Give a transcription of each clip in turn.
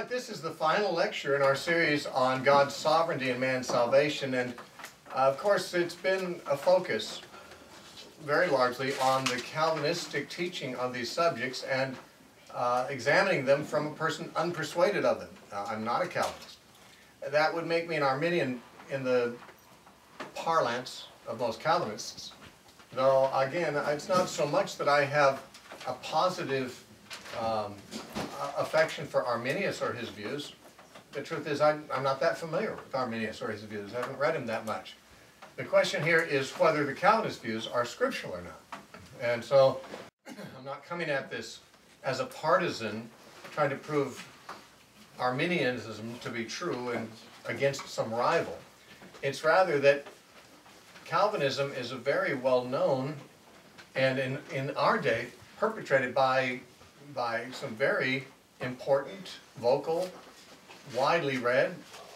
right, this is the final lecture in our series on God's sovereignty and man's salvation, and of course it's been a focus very largely on the Calvinistic teaching on these subjects and examining them from a person unpersuaded of them. I'm not a Calvinist. That would make me an Arminian in the parlance of most Calvinists, though again it's not so much that I have a positive affection for Arminius or his views. The truth is I'm not that familiar with Arminius or his views. I haven't read him that much. The question here is whether the Calvinist views are scriptural or not. And so I'm not coming at this as a partisan trying to prove Arminianism to be true and against some rival. It's rather that Calvinism is a very well-known and in our day perpetrated by some very important, vocal, widely read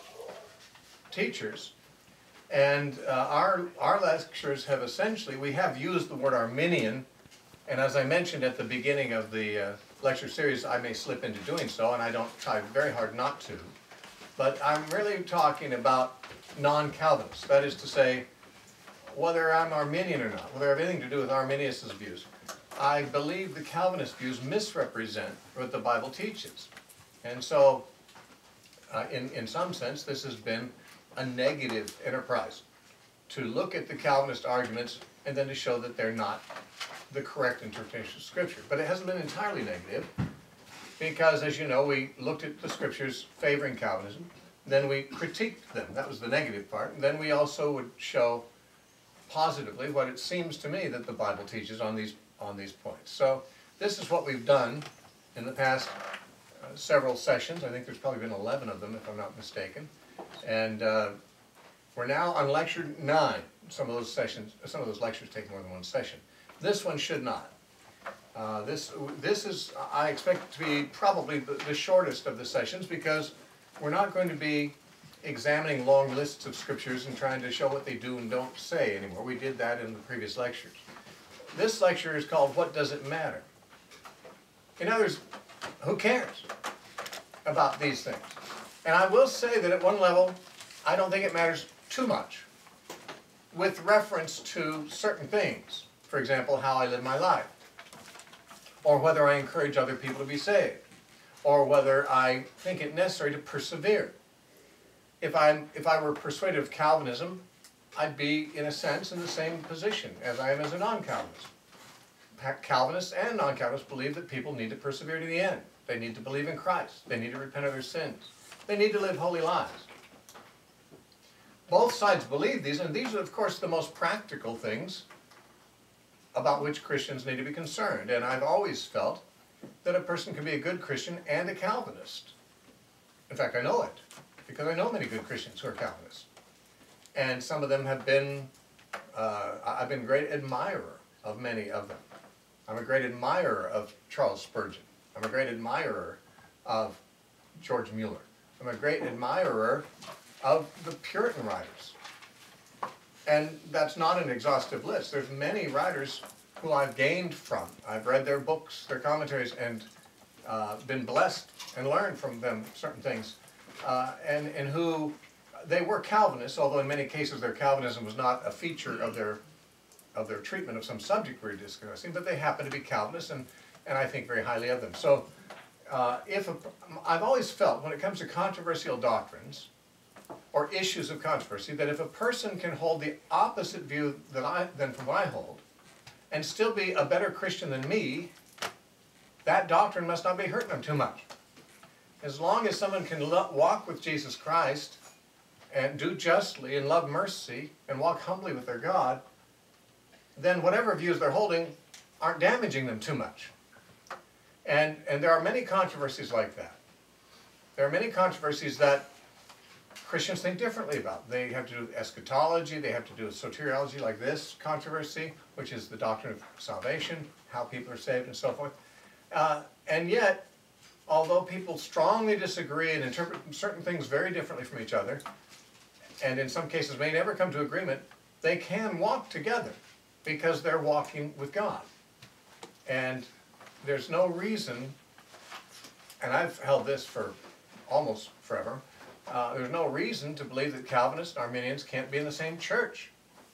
teachers. And our lectures have essentially, we have used the word Arminian, and as I mentioned at the beginning of the lecture series, I may slip into doing so, and I don't try very hard not to. But I'm really talking about non-Calvinists, that is to say, whether I'm Arminian or not, whether I have anything to do with Arminius' views. I believe the Calvinist views misrepresent what the Bible teaches. And so, in some sense, this has been a negative enterprise, to look at the Calvinist arguments and then to show that they're not the correct interpretation of Scripture. But it hasn't been entirely negative, because, as you know, we looked at the Scriptures favoring Calvinism, then we critiqued them. That was the negative part. And then we also would show positively what it seems to me that the Bible teaches on these points. So this is what we've done in the past several sessions. I think there's probably been 11 of them, if I'm not mistaken. And we're now on lecture 9. Some of those lectures take more than one session. This one should not. This is, I expect, to be probably the shortest of the sessions, because we're not going to be examining long lists of scriptures and trying to show what they do and don't say anymore. We did that in the previous lectures. This lecture is called What Does It Matter? In other words, who cares about these things? And I will say that at one level, I don't think it matters too much with reference to certain things. For example, how I live my life, or whether I encourage other people to be saved, or whether I think it necessary to persevere. If I were persuaded of Calvinism, I'd be, in a sense, in the same position as I am as a non-Calvinist. Calvinists and non-Calvinists believe that people need to persevere to the end. They need to believe in Christ. They need to repent of their sins. They need to live holy lives. Both sides believe these, and these are, of course, the most practical things about which Christians need to be concerned. And I've always felt that a person can be a good Christian and a Calvinist. In fact, I know it, because I know many good Christians who are Calvinists. And some of them have been, I've been a great admirer of many of them. I'm a great admirer of Charles Spurgeon. I'm a great admirer of George Mueller. I'm a great admirer of the Puritan writers. And that's not an exhaustive list. There's many writers who I've gained from. I've read their books, their commentaries, and been blessed and learned from them certain things. And who, they were Calvinists, although in many cases their Calvinism was not a feature of their treatment of some subject we were discussing, but they happen to be Calvinists, and I think very highly of them. So I've always felt, when it comes to controversial doctrines or issues of controversy, that if a person can hold the opposite view than from what I hold, and still be a better Christian than me, that doctrine must not be hurting them too much. As long as someone can walk with Jesus Christ and do justly and love mercy and walk humbly with their God, then whatever views they're holding aren't damaging them too much. And there are many controversies like that. There are many controversies that Christians think differently about. They have to do with eschatology, they have to do with soteriology, like this controversy, which is the doctrine of salvation, how people are saved and so forth. And yet, although people strongly disagree and interpret certain things very differently from each other, and in some cases may never come to agreement, they can walk together because they're walking with God. And there's no reason, and I've held this for almost forever, there's no reason to believe that Calvinists and Arminians can't be in the same church,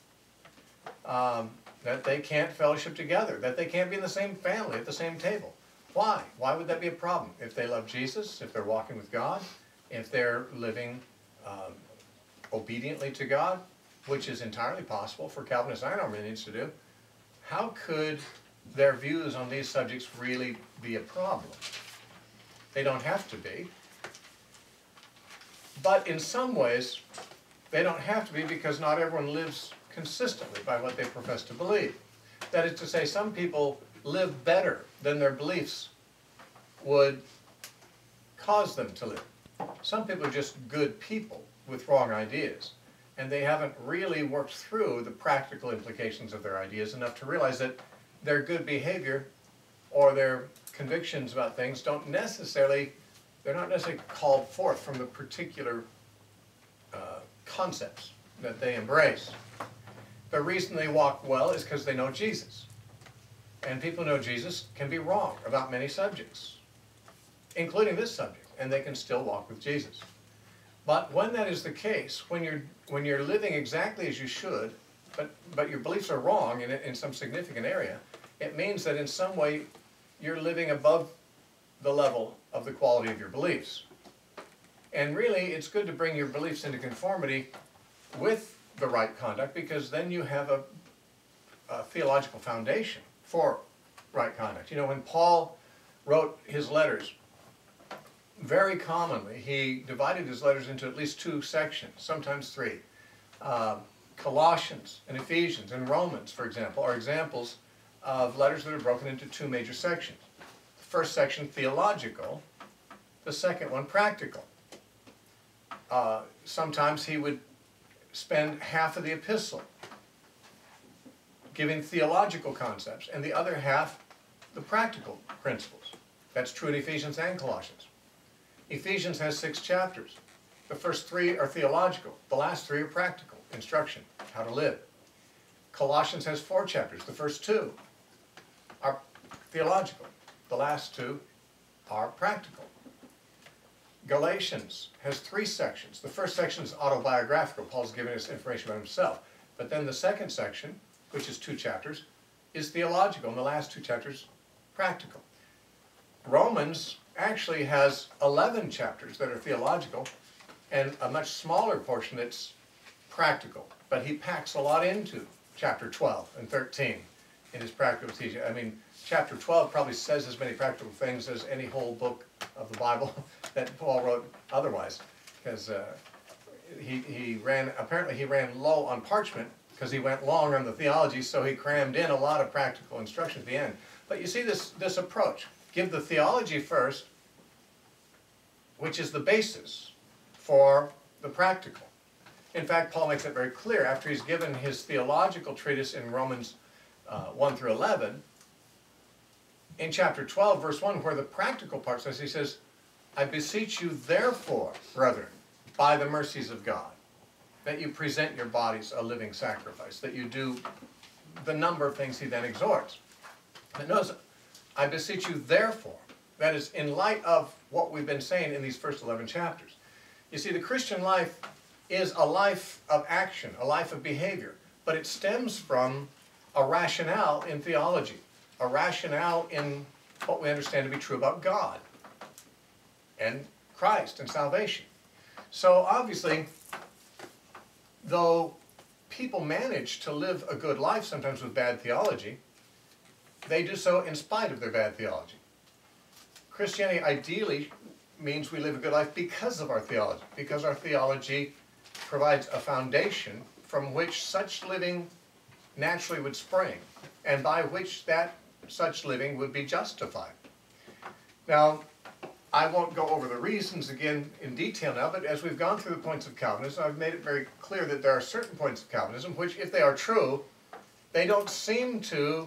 that they can't fellowship together, that they can't be in the same family at the same table. Why? Why would that be a problem? If they love Jesus, if they're walking with God, if they're living obediently to God, which is entirely possible for Calvinists and Arminians to do, how could their views on these subjects really be a problem? They don't have to be. But in some ways, they don't have to be, because not everyone lives consistently by what they profess to believe. That is to say, some people live better than their beliefs would cause them to live. Some people are just good people with wrong ideas, and they haven't really worked through the practical implications of their ideas enough to realize that their good behavior or their convictions about things they're not necessarily called forth from the particular concepts that they embrace. The reason they walk well is because they know Jesus. And people who know Jesus can be wrong about many subjects, including this subject, and they can still walk with Jesus. But when that is the case, when you're living exactly as you should, but your beliefs are wrong in some significant area, it means that in some way you're living above the level of the quality of your beliefs. And really, it's good to bring your beliefs into conformity with the right conduct, because then you have a theological foundation for right conduct. You know, when Paul wrote his letters, very commonly he divided his letters into at least two sections, sometimes three. Colossians and Ephesians and Romans, for example, are examples of letters that are broken into two major sections. The first section, theological; the second one, practical. Sometimes he would spend half of the epistle giving theological concepts, and the other half the practical principles. That's true in Ephesians and Colossians. Ephesians has 6 chapters. The first 3 are theological. The last 3 are practical instruction, how to live. Colossians has 4 chapters. The first 2 are theological. The last 2 are practical. Galatians has 3 sections. The first section is autobiographical. Paul's giving us information about himself. But then the second section, which is 2 chapters, is theological, and the last 2 chapters, practical. Romans actually has 11 chapters that are theological, and a much smaller portion that's practical. But he packs a lot into chapter 12 and 13 in his practical teaching. I mean, chapter 12 probably says as many practical things as any whole book of the Bible that Paul wrote otherwise, because apparently he ran low on parchment because he went long on the theology, so he crammed in a lot of practical instruction at the end. But you see this approach. Give the theology first, which is the basis for the practical. In fact, Paul makes it very clear after he's given his theological treatise in Romans 1 through 11. In chapter 12, verse 1, where the practical part says, he says, I beseech you therefore, brethren, by the mercies of God, that you present your bodies a living sacrifice, that you do the number of things he then exhorts. But notice, I beseech you therefore, that is in light of what we've been saying in these first 11 chapters. You see, the Christian life is a life of action, a life of behavior, but it stems from a rationale in theology, a rationale in what we understand to be true about God and Christ and salvation. So obviously, though people manage to live a good life sometimes with bad theology, they do so in spite of their bad theology. Christianity ideally means we live a good life because of our theology, because our theology provides a foundation from which such living naturally would spring, and by which such living would be justified. Now, I won't go over the reasons again in detail now, but as we've gone through the points of Calvinism, I've made it very clear that there are certain points of Calvinism which, if they are true, they don't seem to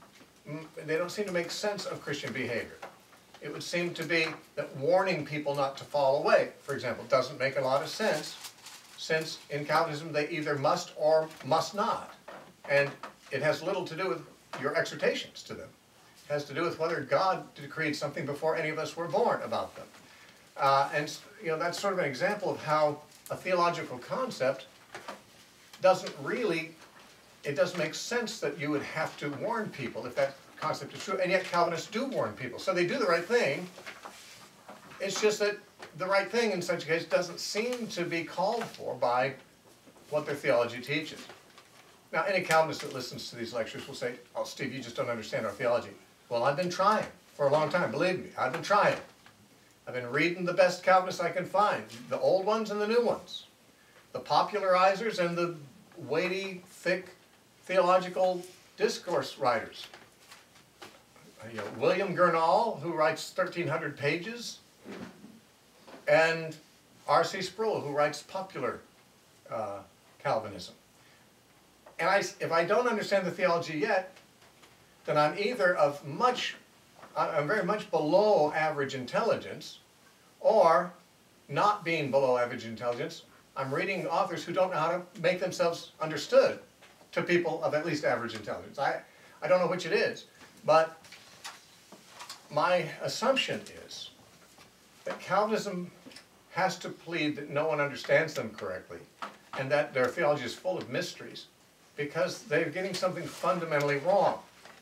make sense of Christian behavior. It would seem to be that warning people not to fall away, for example, doesn't make a lot of sense, since in Calvinism they either must or must not. And it has little to do with your exhortations to them. It has to do with whether God decreed something before any of us were born about them. And you know, that's sort of an example of how a theological concept doesn't really, it doesn't make sense that you would have to warn people if that concept is true, and yet Calvinists do warn people. So they do the right thing. It's just that the right thing in such a case doesn't seem to be called for by what their theology teaches. Now, any Calvinist that listens to these lectures will say, oh, Steve, you just don't understand our theology. Well, I've been trying for a long time, believe me. I've been trying. I've been reading the best Calvinists I can find, the old ones and the new ones, the popularizers and the weighty, thick theological discourse writers. You know, William Gurnall, who writes 1,300 pages, and R.C. Sproul, who writes popular Calvinism. And if I don't understand the theology yet, then I'm either I'm very much below average intelligence, or not being below average intelligence, I'm reading authors who don't know how to make themselves understood to people of at least average intelligence. I don't know which it is, but my assumption is that Calvinism has to plead that no one understands them correctly, and that their theology is full of mysteries, because they're getting something fundamentally wrong.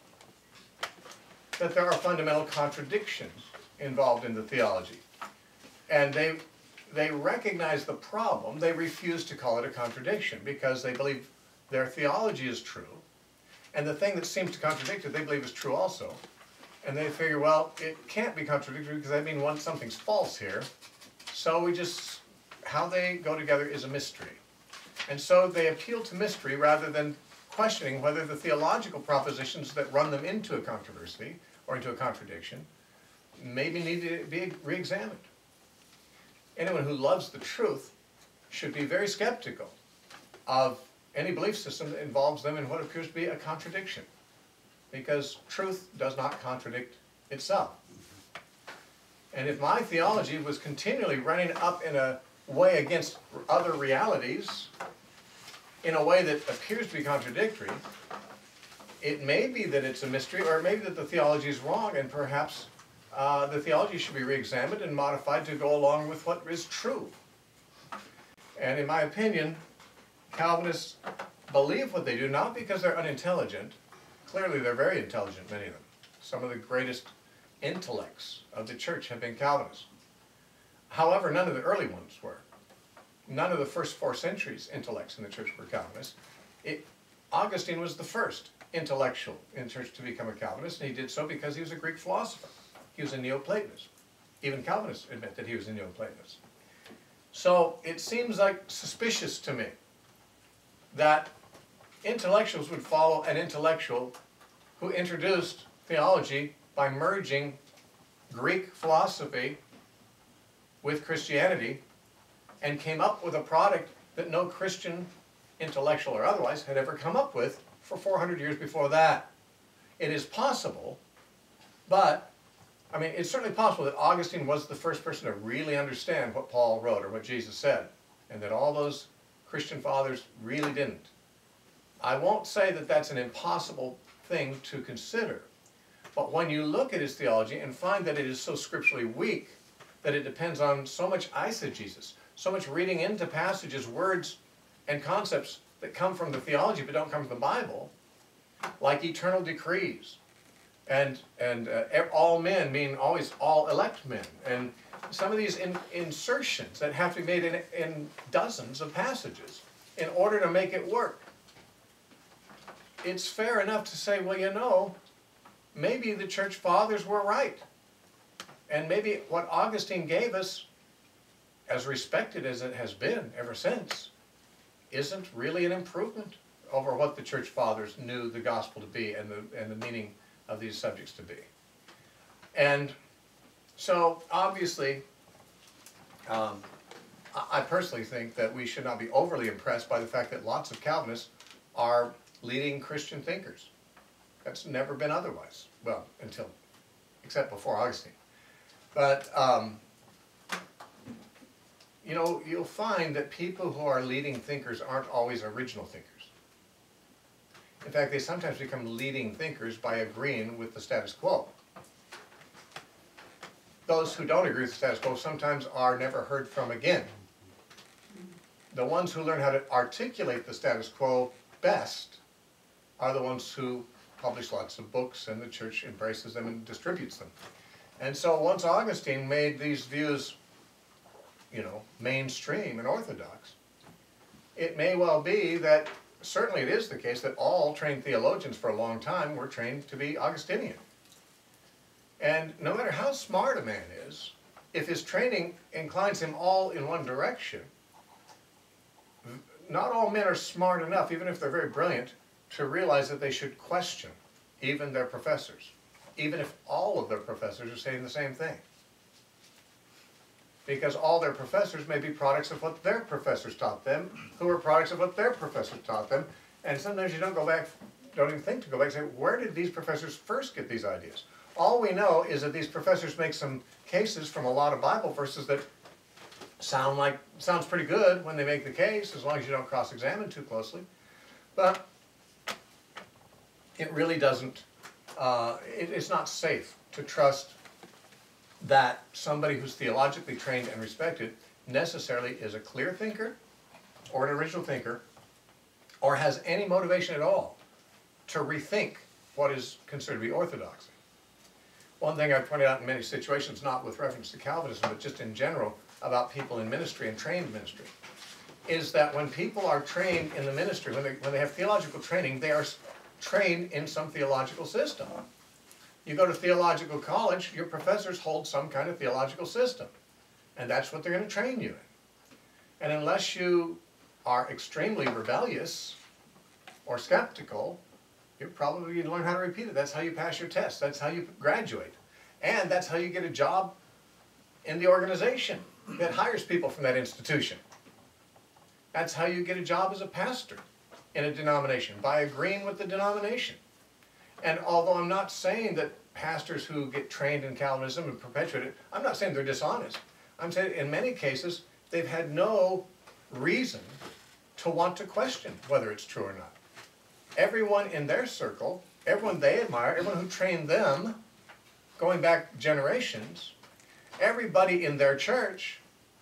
That there are fundamental contradictions involved in the theology. And they recognize the problem. They refuse to call it a contradiction because they believe their theology is true, and the thing that seems to contradict it they believe is true also. And they figure, well, it can't be contradictory because that means something's false here. So how they go together is a mystery. And so they appeal to mystery rather than questioning whether the theological propositions that run them into a controversy or into a contradiction maybe need to be re-examined. Anyone who loves the truth should be very skeptical of any belief system that involves them in what appears to be a contradiction, because truth does not contradict itself. And if my theology was continually running up in a way against other realities, in a way that appears to be contradictory, it may be that it's a mystery, or it may be that the theology is wrong, and perhaps the theology should be re-examined and modified to go along with what is true. And in my opinion, Calvinists believe what they do, not because they're unintelligent. Clearly they're very intelligent, many of them. Some of the greatest intellects of the church have been Calvinists. However, none of the early ones were. None of the first 4 centuries intellects in the church were Calvinists. Augustine was the first intellectual in the church to become a Calvinist, and he did so because he was a Greek philosopher. He was a Neoplatonist. Even Calvinists admit that he was a Neoplatonist. So it seems like suspicious to me that intellectuals would follow an intellectual who introduced theology by merging Greek philosophy with Christianity, and came up with a product that no Christian, intellectual or otherwise, had ever come up with for 400 years before that. It is possible, but, I mean, it's certainly possible that Augustine was the first person to really understand what Paul wrote or what Jesus said, and that all those Christian fathers really didn't. I won't say that that's an impossible thing to consider, but when you look at his theology and find that it is so scripturally weak, that it depends on so much eisegesis, so much reading into passages, words, and concepts that come from the theology but don't come from the Bible, like eternal decrees, and all men mean always all elect men, and some of these insertions that have to be made in dozens of passages in order to make it work. It's fair enough to say, well, you know, maybe the church fathers were right, and maybe what Augustine gave us, as respected as it has been ever since, isn't really an improvement over what the church fathers knew the gospel to be and the meaning of these subjects to be. And so obviously I personally think that we should not be overly impressed by the fact that lots of Calvinists are leading Christian thinkers. That's never been otherwise, well, except before Augustine. But you know, you'll find that people who are leading thinkers aren't always original thinkers. In fact, they sometimes become leading thinkers by agreeing with the status quo. those who don't agree with the status quo sometimes are never heard from again. The ones who learn how to articulate the status quo best are the ones who publish lots of books, and the church embraces them and distributes them. And so once Augustine made these views, you know, mainstream and orthodox, it may well be that, certainly it is the case, that all trained theologians for a long time were trained to be Augustinian. And no matter how smart a man is, if his training inclines him all in one direction, not all men are smart enough, even if they're very brilliant, to realize that they should question even their professors, even if all of their professors are saying the same thing. Because all their professors may be products of what their professors taught them, who are products of what their professors taught them, and sometimes you don't even think to go back and say, where did these professors first get these ideas? All we know is that these professors make some cases from a lot of Bible verses that sounds pretty good when they make the case, as long as you don't cross-examine too closely. But it really doesn't, it's not safe to trust that somebody who's theologically trained and respected necessarily is a clear thinker or an original thinker or has any motivation at all to rethink what is considered to be orthodoxy. One thing I've pointed out in many situations, not with reference to Calvinism, but just in general about people in ministry and trained ministry, is that when people are trained in the ministry, when they have theological training, they are trained in some theological system. You go to theological college, your professors hold some kind of theological system, and that's what they're going to train you in. And unless you are extremely rebellious or skeptical, you're probably going to learn how to repeat it. That's how you pass your test. That's how you graduate. And that's how you get a job in the organization that hires people from that institution. That's how you get a job as a pastor in a denomination, by agreeing with the denomination. And although I'm not saying that pastors who get trained in Calvinism and perpetuate it, I'm not saying they're dishonest. I'm saying in many cases they've had no reason to want to question whether it's true or not. Everyone in their circle, everyone they admire, everyone who trained them, going back generations, everybody in their church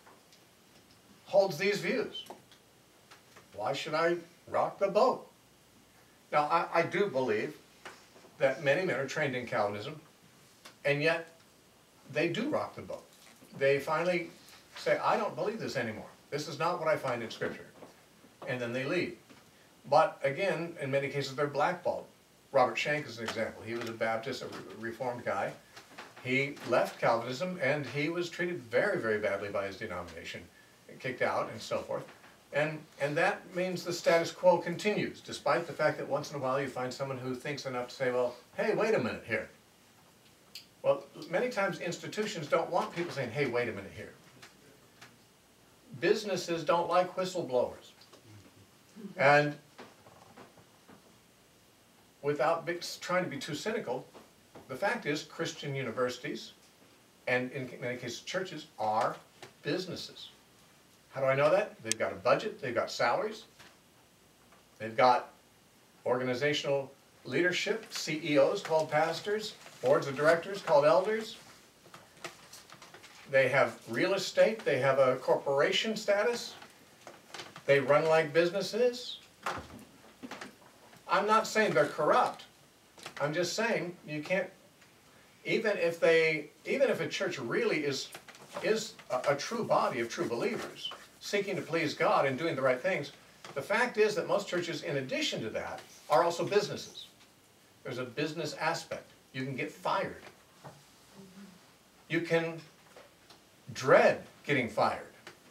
holds these views. Why should I rock the boat? Now, I do believe that many men are trained in Calvinism, and yet they do rock the boat. They finally say, I don't believe this anymore. This is not what I find in Scripture. And then they leave. But again, in many cases, they're blackballed. Robert Shank is an example. He was a Baptist, a Reformed guy. He left Calvinism, and he was treated very, very badly by his denomination, kicked out and so forth. And that means the status quo continues, despite the fact that once in a while you find someone who thinks enough to say, well, hey, wait a minute here. Well, many times institutions don't want people saying, hey, wait a minute here. Businesses don't like whistleblowers. And without trying to be too cynical, the fact is Christian universities, and in many cases churches, are businesses. How do I know that? They've got a budget, they've got salaries, they've got organizational leadership, CEOs called pastors, boards of directors called elders. They have real estate, they have a corporation status, they run like businesses. I'm not saying they're corrupt. I'm just saying you can't, even if a church really is a true body of true believers, seeking to please God and doing the right things, the fact is that most churches, in addition to that, are also businesses. There's a business aspect. You can get fired. You can dread getting fired.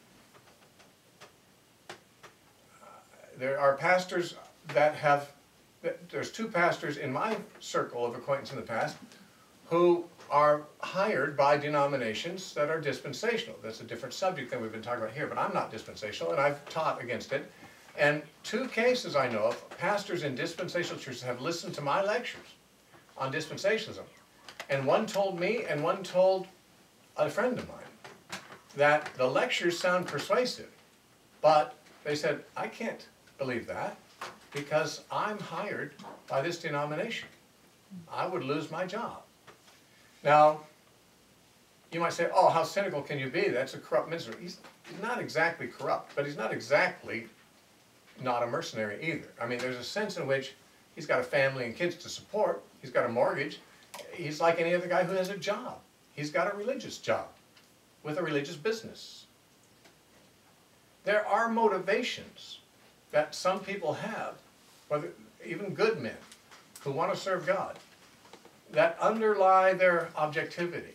There are pastors that have, there's two pastors in my circle of acquaintance in the past who are hired by denominations that are dispensational. That's a different subject than we've been talking about here, but I'm not dispensational, and I've taught against it. And two cases I know of, pastors in dispensational churches have listened to my lectures on dispensationalism. And one told me, and one told a friend of mine, that the lectures sound persuasive, but they said, I can't believe that because I'm hired by this denomination. I would lose my job. Now, You might say, oh, how cynical can you be? That's a corrupt minister. He's not exactly corrupt, but he's not exactly not a mercenary either. I mean, there's a sense in which he's got a family and kids to support. He's got a mortgage. He's like any other guy who has a job. He's got a religious job with a religious business. There are motivations that some people have, whether even good men who want to serve God, that underlie their objectivity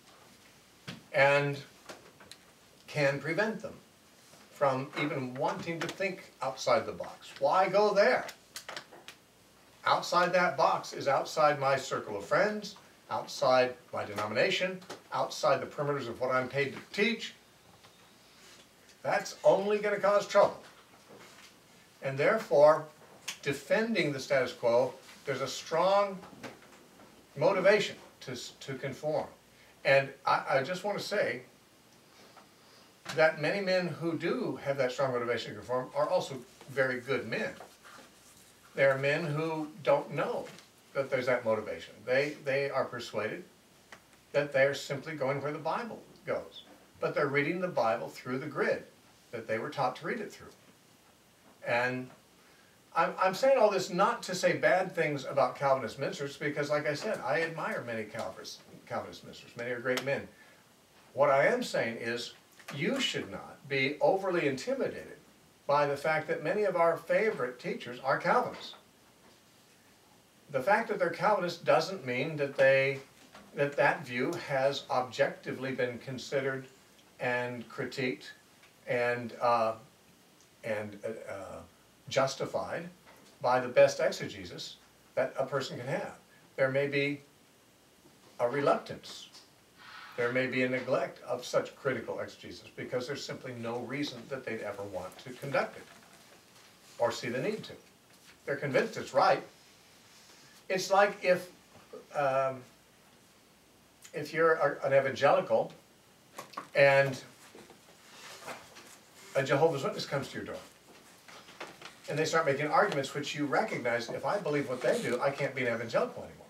and can prevent them from even wanting to think outside the box. Why go there? Outside that box is outside my circle of friends, outside my denomination, outside the perimeters of what I'm paid to teach. That's only going to cause trouble. And therefore, defending the status quo, there's a strong motivation to conform. And I just want to say that many men who do have that strong motivation to conform are also very good men. There are men who don't know that there's that motivation. They are persuaded that they're simply going where the Bible goes. But they're reading the Bible through the grid that they were taught to read it through. And I'm saying all this not to say bad things about Calvinist ministers, because like I said, I admire many Calvinist ministers. Many are great men. What I am saying is you should not be overly intimidated by the fact that many of our favorite teachers are Calvinists. The fact that they're Calvinists doesn't mean that that view has objectively been considered and critiqued and justified by the best exegesis that a person can have. There may be a reluctance. There may be a neglect of such critical exegesis because there's simply no reason that they'd ever want to conduct it or see the need to. They're convinced it's right. It's like if you're an evangelical and a Jehovah's Witness comes to your door and they start making arguments which you recognize, if I believe what they do, I can't be an evangelical anymore.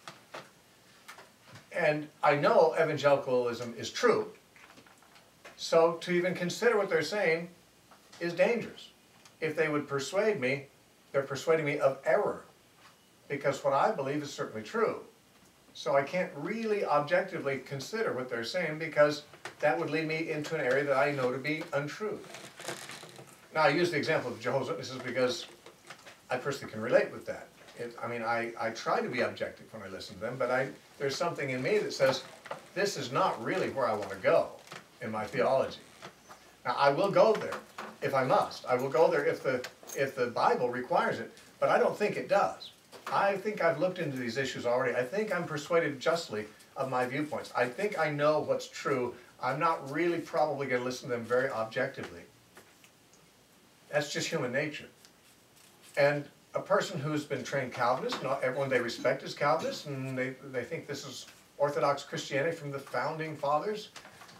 And I know evangelicalism is true, so to even consider what they're saying is dangerous. If they would persuade me, they're persuading me of error, because what I believe is certainly true. So I can't really objectively consider what they're saying, because that would lead me into an area that I know to be untrue. Now, I use the example of Jehovah's Witnesses because I personally can relate with that. I try to be objective when I listen to them, but there's something in me that says, this is not really where I want to go in my theology. Now, I will go there if I must. I will go there if the Bible requires it, but I don't think it does. I think I've looked into these issues already. I think I'm persuaded justly of my viewpoints. I think I know what's true. I'm not really probably going to listen to them very objectively. That's just human nature. And a person who's been trained Calvinist, not everyone they respect is Calvinist, and they think this is Orthodox Christianity from the founding fathers.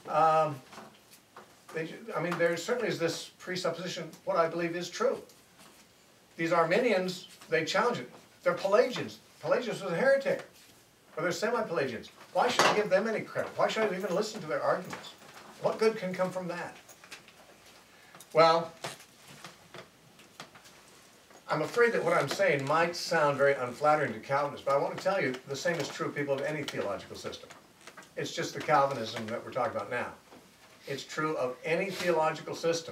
There certainly is this presupposition, what I believe is true. These Arminians, they challenge it. They're Pelagians. Pelagius was a heretic. Or they're semi-Pelagians. Why should I give them any credit? Why should I even listen to their arguments? What good can come from that? Well, I'm afraid that what I'm saying might sound very unflattering to Calvinists, but I want to tell you the same is true of people of any theological system. It's just the Calvinism that we're talking about now. It's true of any theological system.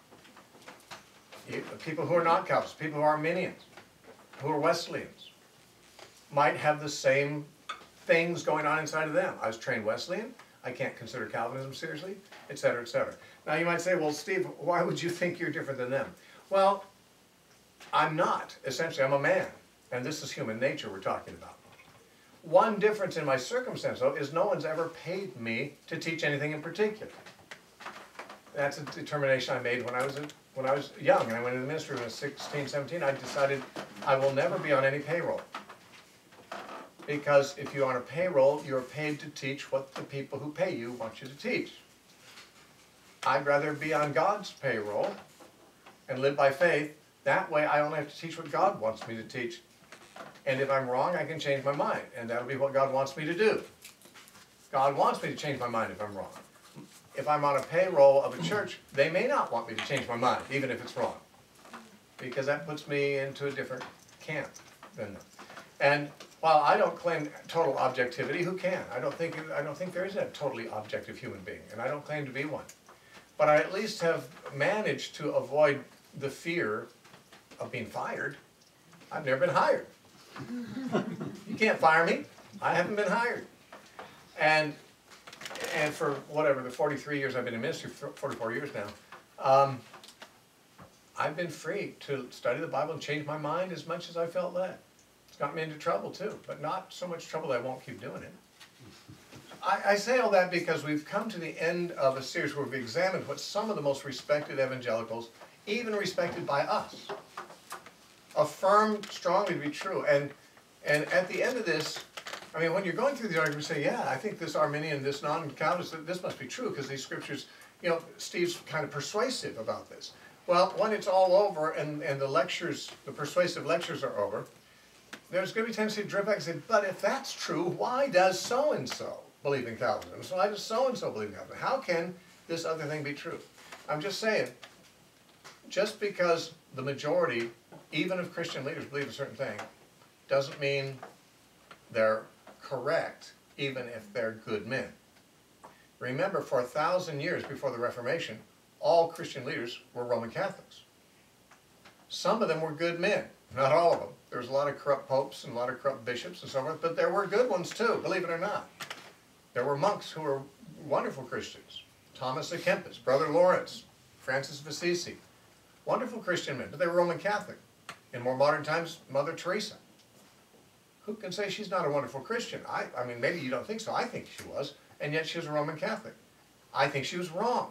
People who are not Calvinists, people who are Arminians, who are Wesleyans, might have the same things going on inside of them. I was trained Wesleyan. I can't consider Calvinism seriously, etc., etc. Now you might say, well, Steve, why would you think you're different than them? Well, I'm not. Essentially, I'm a man, and this is human nature we're talking about. One difference in my circumstance, though, is no one's ever paid me to teach anything in particular. That's a determination I made when I was young, and I went into the ministry when I was 16, 17. I decided I will never be on any payroll. Because if you're on a payroll, you're paid to teach what the people who pay you want you to teach. I'd rather be on God's payroll and live by faith. That way I only have to teach what God wants me to teach. And if I'm wrong, I can change my mind, and that'll be what God wants me to do. God wants me to change my mind if I'm wrong. If I'm on a payroll of a church, they may not want me to change my mind, even if it's wrong, because that puts me into a different camp than them. And while I don't claim total objectivity, who can? I don't think there is a totally objective human being, and I don't claim to be one. But I at least have managed to avoid the fear of being fired. I've never been hired. You can't fire me. I haven't been hired. And for whatever, the 43 years I've been in ministry, 44 years now, I've been free to study the Bible and change my mind as much as I felt led. It's got me into trouble too, but not so much trouble that I won't keep doing it. I say all that because we've come to the end of a series where we've examined what some of the most respected evangelicals, even respected by us, affirm strongly to be true. And at the end of this, I mean, when you're going through the argument, you say, yeah, I think this Arminian, this non-Calvinist, this must be true because these scriptures, you know, Steve's kind of persuasive about this. Well, when it's all over and the lectures, the persuasive lectures are over, there's going to be a tendency to drift back and say, but if that's true, why does so-and-so believe in Calvinism? So why does so-and-so believe in Calvinism? How can this other thing be true? I'm just saying, just because the majority, even of Christian leaders, believe a certain thing, doesn't mean they're correct, even if they're good men. Remember, for 1,000 years before the Reformation, all Christian leaders were Roman Catholics. Some of them were good men, not all of them. There was a lot of corrupt popes and a lot of corrupt bishops and so forth, but there were good ones too, believe it or not. There were monks who were wonderful Christians. Thomas à Kempis, Brother Lawrence, Francis of Assisi, wonderful Christian men, but they were Roman Catholic. In more modern times, Mother Teresa. Who can say she's not a wonderful Christian? I mean, maybe you don't think so. I think she was, and yet she was a Roman Catholic. I think she was wrong.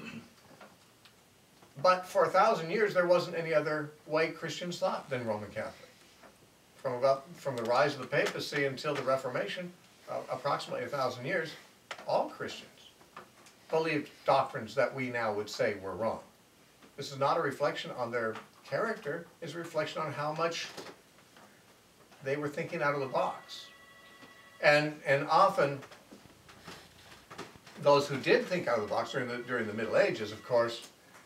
But for 1,000 years, there wasn't any other way Christians thought than Roman Catholic. From the rise of the papacy until the Reformation, approximately 1,000 years, all Christians believed doctrines that we now would say were wrong. This is not a reflection on their character, it's a reflection on how much they were thinking out of the box. And often, those who did think out of the box during the Middle Ages, of course,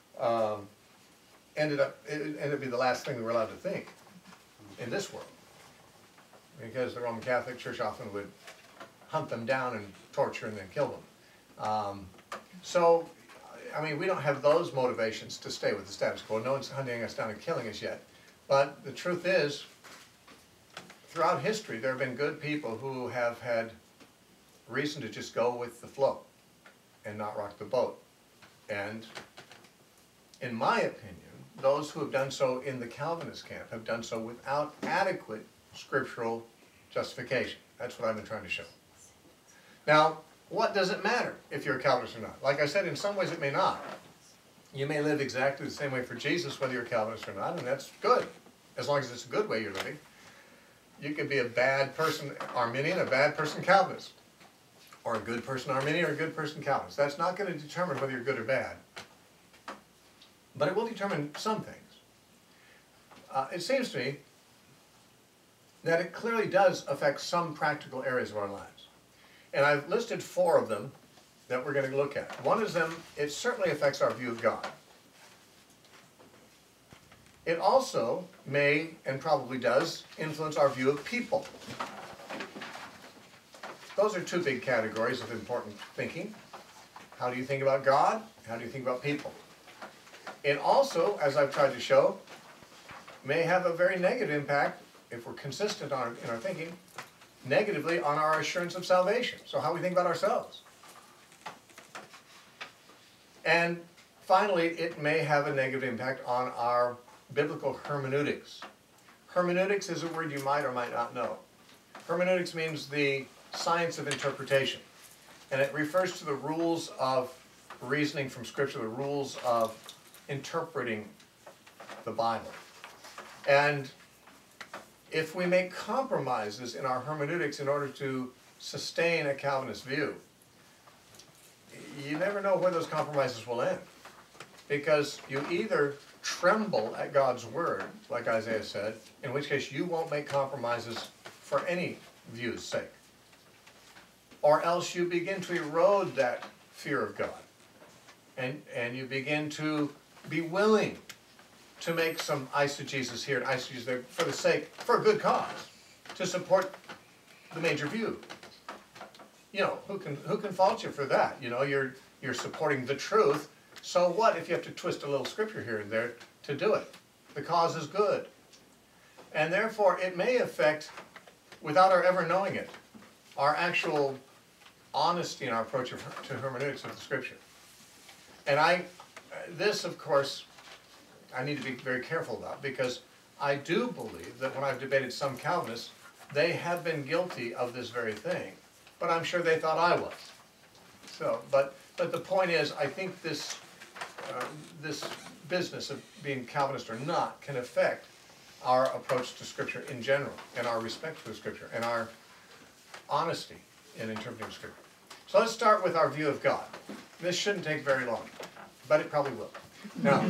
ended up being the last thing they were allowed to think in this world. Because the Roman Catholic Church often would hunt them down and torture and then kill them. So, I mean, we don't have those motivations to stay with the status quo. No one's hunting us down and killing us yet. But the truth is, throughout history, there have been good people who have had reason to just go with the flow and not rock the boat. And in my opinion, those who have done so in the Calvinist camp have done so without adequate scriptural justification. That's what I've been trying to show. Now, what does it matter if you're a Calvinist or not? Like I said, in some ways it may not. You may live exactly the same way for Jesus, whether you're a Calvinist or not, and that's good, as long as it's a good way you're living. You could be a bad person Arminian, a bad person Calvinist, or a good person Arminian, or a good person Calvinist. That's not going to determine whether you're good or bad, but it will determine some things. It seems to me that it clearly does affect some practical areas of our lives. And I've listed 4 of them that we're going to look at. One of them, it certainly affects our view of God. It also may, and probably does, influence our view of people. Those are 2 big categories of important thinking. How do you think about God? How do you think about people? It also, as I've tried to show, may have a very negative impact, if we're consistent in our thinking, negatively on our assurance of salvation. So how we think about ourselves. And finally, it may have a negative impact on our biblical hermeneutics. Hermeneutics is a word you might or might not know. Hermeneutics means the science of interpretation. And it refers to the rules of reasoning from Scripture, the rules of interpreting the Bible. And if we make compromises in our hermeneutics in order to sustain a Calvinist view, you never know where those compromises will end. Because you either tremble at God's word, like Isaiah said, in which case you won't make compromises for any view's sake. or else you begin to erode that fear of God. And you begin to be willing to make some eisegesis here and eisegesis there for a good cause, to support the major view. You know, who can fault you for that? You know, you're supporting the truth. So what if you have to twist a little scripture here and there to do it? The cause is good. And therefore, it may affect, without our ever knowing it, our actual honesty in our approach to hermeneutics of the scripture. And this, of course, I need to be very careful about, because I do believe that when I've debated some Calvinists, they have been guilty of this very thing, but I'm sure they thought I was. So, but the point is, I think this business of being Calvinist or not can affect our approach to Scripture in general, and our respect for the Scripture, and our honesty in interpreting Scripture. So let's start with our view of God. This shouldn't take very long, but it probably will. Now,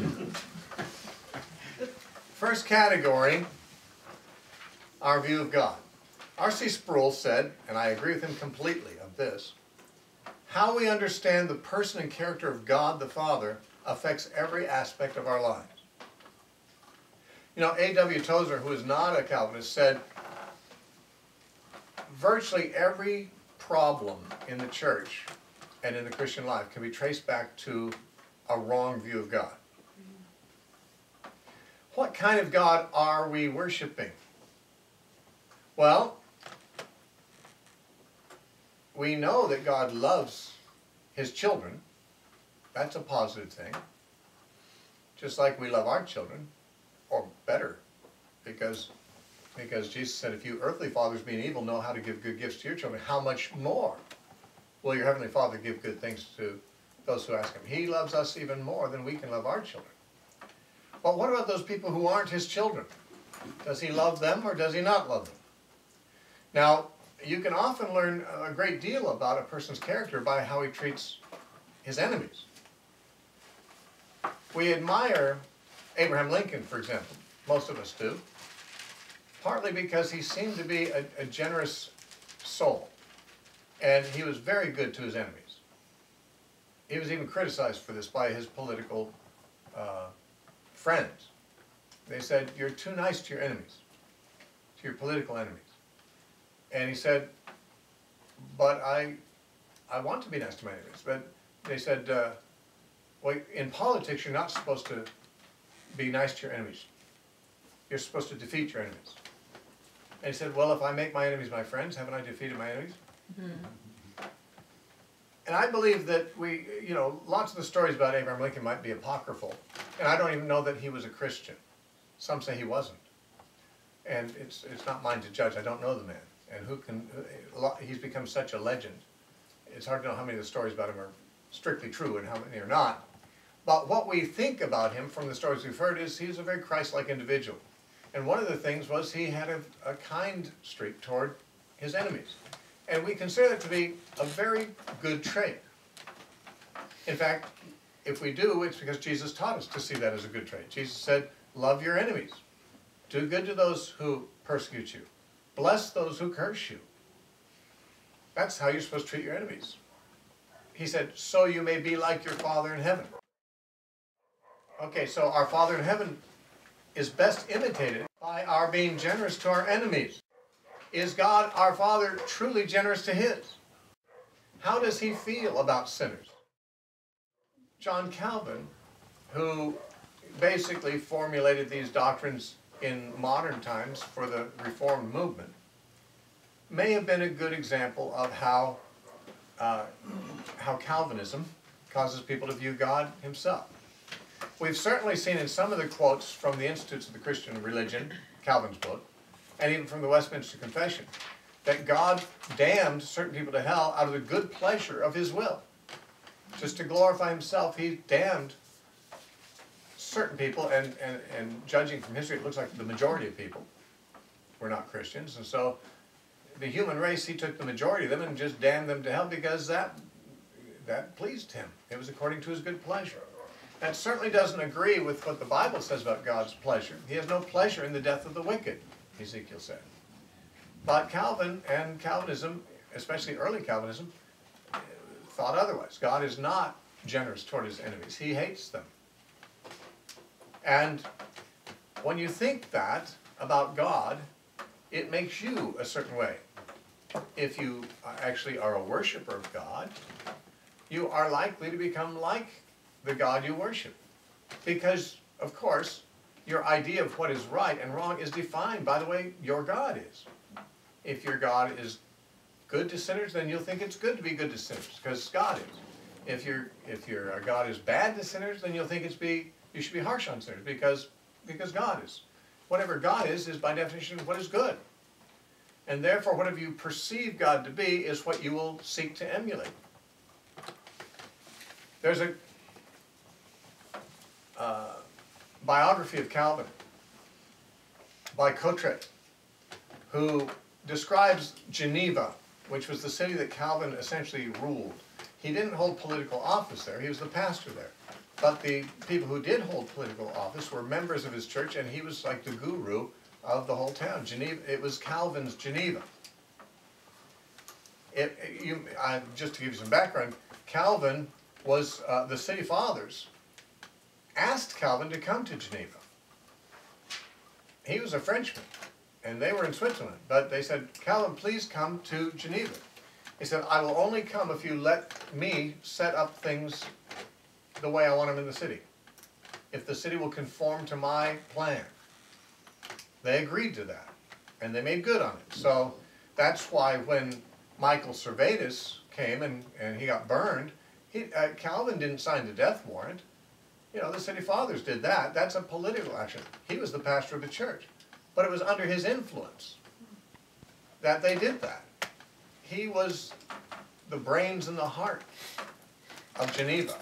first category, our view of God. R.C. Sproul said, and I agree with him completely of this, how we understand the person and character of God the Father affects every aspect of our lives. You know, A.W. Tozer, who is not a Calvinist, said, virtually every problem in the church and in the Christian life can be traced back to a wrong view of God. What kind of God are we worshiping? Well, we know that God loves His children. That's a positive thing. Just like we love our children, or better, because Jesus said, if you earthly fathers being evil know how to give good gifts to your children, how much more will your Heavenly Father give good things to those who ask Him? He loves us even more than we can love our children. But what about those people who aren't His children? Does He love them or does He not love them? Now, you can often learn a great deal about a person's character by how he treats his enemies. We admire Abraham Lincoln, for example. Most of us do. Partly because he seemed to be a generous soul. And he was very good to his enemies. He was even criticized for this by his political friends. They said, you're too nice to your enemies, to your political enemies. And he said, but I want to be nice to my enemies. But they said, well, in politics, you're not supposed to be nice to your enemies. You're supposed to defeat your enemies. And he said, well, if I make my enemies my friends, haven't I defeated my enemies? Mm-hmm. And I believe that lots of the stories about Abraham Lincoln might be apocryphal. And I don't even know that he was a Christian. Some say he wasn't. And it's not mine to judge. I don't know the man. And he's become such a legend. It's hard to know how many of the stories about him are strictly true and how many are not. But what we think about him from the stories we've heard is he's a very Christ-like individual. And one of the things was he had a kind streak toward his enemies. And we consider that to be a very good trait. In fact, if we do, it's because Jesus taught us to see that as a good trait. Jesus said, love your enemies. Do good to those who persecute you. Bless those who curse you. That's how you're supposed to treat your enemies. He said, so you may be like your Father in heaven. Okay, so our Father in heaven is best imitated by our being generous to our enemies. Is God, our Father, truly generous to His? How does He feel about sinners? John Calvin, who basically formulated these doctrines in modern times for the Reformed movement, may have been a good example of how Calvinism causes people to view God Himself. We've certainly seen in some of the quotes from the Institutes of the Christian Religion, Calvin's book, and even from the Westminster Confession, that God damned certain people to hell out of the good pleasure of His will. Just to glorify Himself, He damned certain people, and judging from history, it looks like the majority of people were not Christians. And so the human race, He took the majority of them and just damned them to hell because that pleased Him. It was according to His good pleasure. That certainly doesn't agree with what the Bible says about God's pleasure. He has no pleasure in the death of the wicked, Ezekiel said. But Calvin and Calvinism especially early Calvinism, thought otherwise. God is not generous toward his enemies. He hates them. And when you think that about God, it makes you a certain way. If you actually are a worshiper of God, you are likely to become like the God you worship. Because, of course, your idea of what is right and wrong is defined by the way your God is. If your God is good to sinners, then you'll think it's good to be good to sinners, because God is. If your God is bad to sinners, then you'll think you should be harsh on sinners, because God is. Whatever God is by definition what is good. And therefore, whatever you perceive God to be is what you will seek to emulate. There's a biography of Calvin by Cottret, who describes Geneva, which was the city that Calvin essentially ruled. He didn't hold political office there. He was the pastor there. But the people who did hold political office were members of his church, and he was like the guru of the whole town. Geneva, it was Calvin's Geneva. Just to give you some background, Calvin was, the city fathers asked Calvin to come to Geneva. He was a Frenchman, and they were in Switzerland, but they said, Calvin, please come to Geneva. He said, I will only come if you let me set up things the way I want them in the city. If the city will conform to my plan. They agreed to that, and they made good on it. So that's why when Michael Servetus came and he got burned, Calvin didn't sign the death warrant. You know, the city fathers did that. That's a political action. He was the pastor of the church. But it was under his influence that they did that. He was the brains and the heart of Geneva.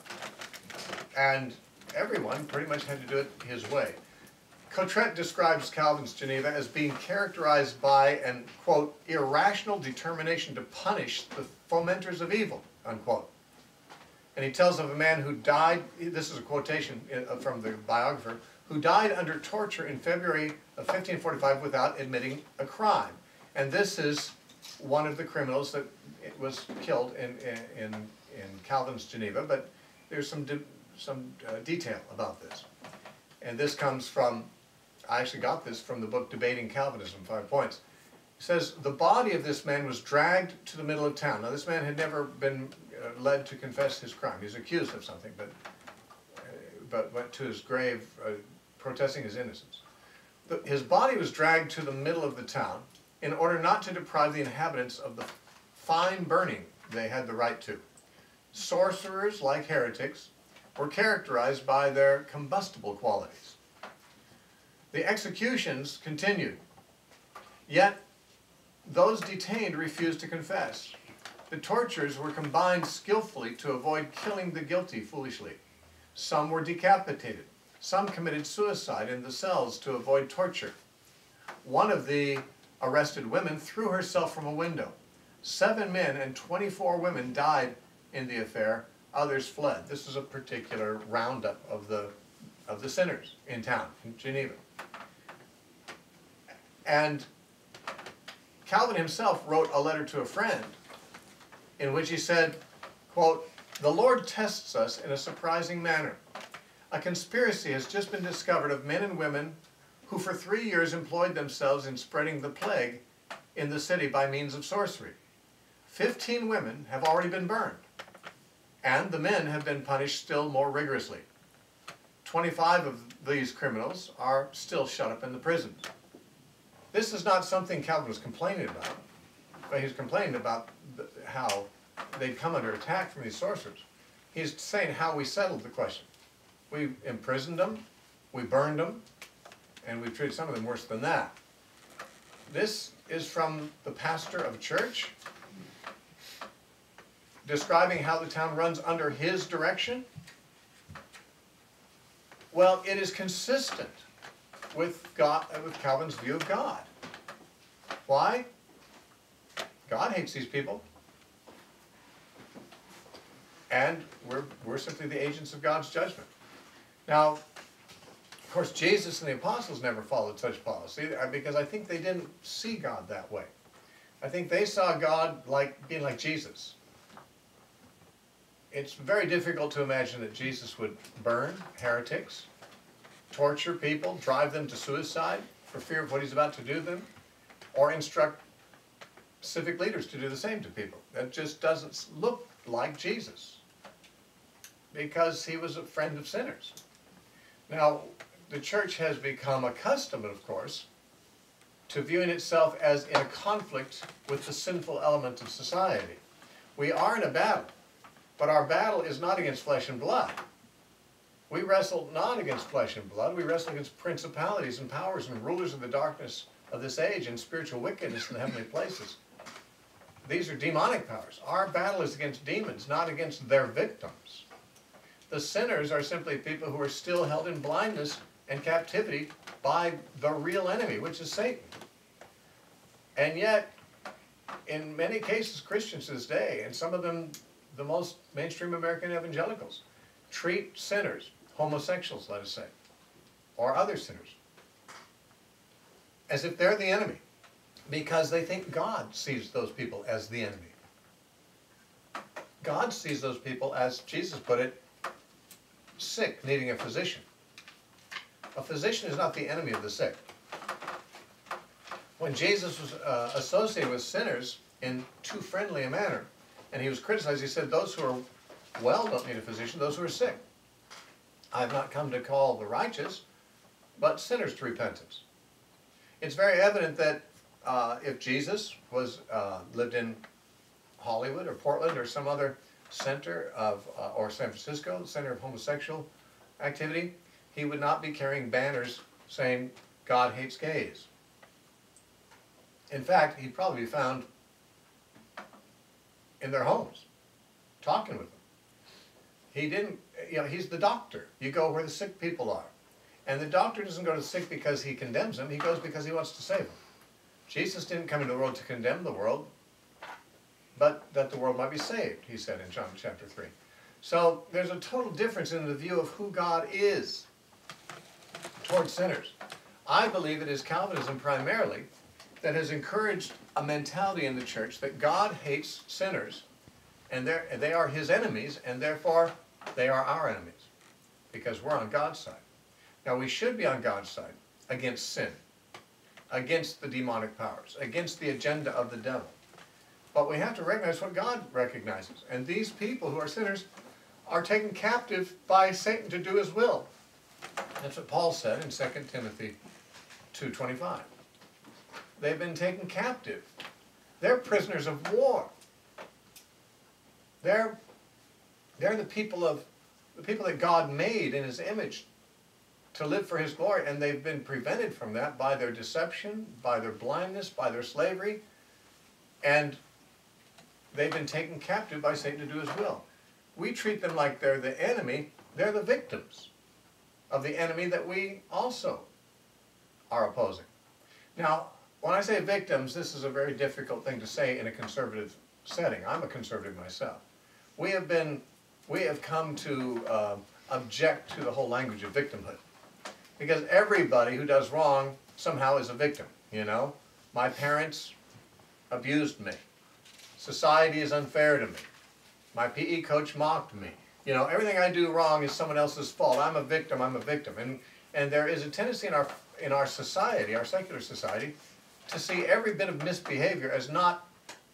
And everyone pretty much had to do it his way. Cottret describes Calvin's Geneva as being characterized by an, quote, irrational determination to punish the fomenters of evil, unquote. And he tells of a man who died, this is a quotation from the biographer, who died under torture in February of 1545 without admitting a crime. And this is one of the criminals that was killed in Calvin's Geneva, but there's some detail about this. And this comes from, I actually got this from the book Debating Calvinism, 5 Points. It says, the body of this man was dragged to the middle of town. Now this man had never been led to confess his crime. He was accused of something, but went to his grave protesting his innocence. His body was dragged to the middle of the town in order not to deprive the inhabitants of the fine burning they had the right to. Sorcerers, like heretics, were characterized by their combustible qualities. The executions continued, yet those detained refused to confess. The tortures were combined skillfully to avoid killing the guilty foolishly. Some were decapitated. Some committed suicide in the cells to avoid torture. One of the arrested women threw herself from a window. 7 men and 24 women died in the affair. Others fled. This is a particular roundup of the sinners in town, in Geneva. And Calvin himself wrote a letter to a friend in which he said, quote, the Lord tests us in a surprising manner. A conspiracy has just been discovered of men and women who for 3 years employed themselves in spreading the plague in the city by means of sorcery. 15 women have already been burned, and the men have been punished still more rigorously. 25 of these criminals are still shut up in the prisons. This is not something Calvin was complaining about, but he's complaining about how they'd come under attack from these sorcerers. He's saying how we settled the question. We imprisoned them, we burned them, and we treated some of them worse than that. This is from the pastor of a church, describing how the town runs under his direction. Well, it is consistent with Calvin's view of God. Why? God hates these people. And we're simply the agents of God's judgment. Now, of course, Jesus and the apostles never followed such policy because I think they didn't see God that way. I think they saw God like being like Jesus. It's very difficult to imagine that Jesus would burn heretics, torture people, drive them to suicide for fear of what he's about to do to them, or instruct civic leaders to do the same to people. That just doesn't look like Jesus, because he was a friend of sinners. Now, the church has become accustomed, of course, to viewing itself as in a conflict with the sinful element of society. We are in a battle, but our battle is not against flesh and blood. We wrestle not against flesh and blood, we wrestle against principalities and powers and rulers of the darkness of this age and spiritual wickedness in the heavenly places. These are demonic powers. Our battle is against demons, not against their victims. The sinners are simply people who are still held in blindness and captivity by the real enemy, which is Satan. And yet, in many cases, Christians this day, and some of them the most mainstream American evangelicals, treat sinners, homosexuals, let us say, or other sinners, as if they're the enemy, because they think God sees those people as the enemy. God sees those people, as Jesus put it, sick, needing a physician. A physician is not the enemy of the sick. When Jesus was associated with sinners in too friendly a manner, and he was criticized, he said, those who are well don't need a physician, those who are sick. I have not come to call the righteous, but sinners to repentance. It's very evident that if Jesus was lived in Hollywood or Portland or some other center of, or San Francisco, the center of homosexual activity, he would not be carrying banners saying, God hates gays. In fact, he'd probably be found in their homes, talking with them. He didn't, he's the doctor. You go where the sick people are. And the doctor doesn't go to the sick because he condemns them, he goes because he wants to save them. Jesus didn't come into the world to condemn the world, but that the world might be saved, he said in John chapter 3. So there's a total difference in the view of who God is towards sinners. I believe it is Calvinism primarily that has encouraged a mentality in the church that God hates sinners, and they are his enemies, and therefore they are our enemies, because we're on God's side. Now, we should be on God's side against sin, against the demonic powers, against the agenda of the devil. But we have to recognize what God recognizes. And these people who are sinners are taken captive by Satan to do his will. That's what Paul said in 2 Timothy 2:25. They've been taken captive. They're prisoners of war. They're the people that God made in his image to live for his glory, and they've been prevented from that by their deception, by their blindness, by their slavery, and they've been taken captive by Satan to do his will. We treat them like they're the enemy. They're the victims of the enemy that we also are opposing. Now, when I say victims, this is a very difficult thing to say in a conservative setting. I'm a conservative myself. We have come to object to the whole language of victimhood, because everybody who does wrong somehow is a victim, you know. My parents abused me. Society is unfair to me. My PE coach mocked me. You know, everything I do wrong is someone else's fault. I'm a victim, I'm a victim. And there is a tendency in our society, our secular society, to see every bit of misbehavior as not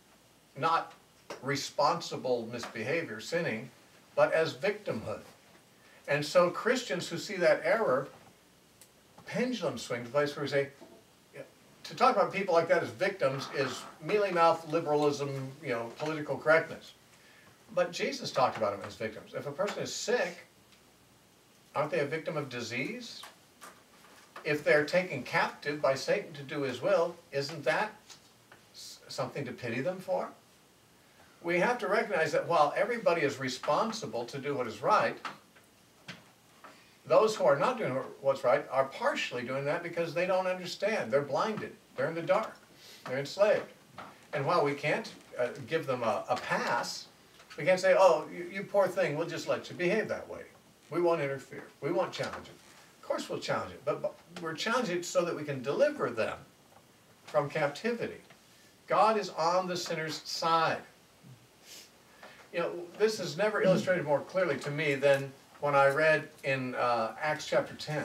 responsible misbehavior, sinning, but as victimhood. And so Christians who see that error, pendulum swing to the place where we say, to talk about people like that as victims is mealy-mouthed liberalism, you know, political correctness. But Jesus talked about them as victims. If a person is sick, aren't they a victim of disease? If they're taken captive by Satan to do his will, isn't that something to pity them for? We have to recognize that while everybody is responsible to do what is right, those who are not doing what's right are partially doing that because they don't understand. They're blinded. They're in the dark. They're enslaved. And while we can't give them a pass, we can't say, oh, you poor thing, we'll just let you behave that way. We won't interfere. We won't challenge it. Of course we'll challenge it, but we're challenging it so that we can deliver them from captivity. God is on the sinner's side. You know, this is never illustrated more clearly to me than when I read in Acts chapter 10.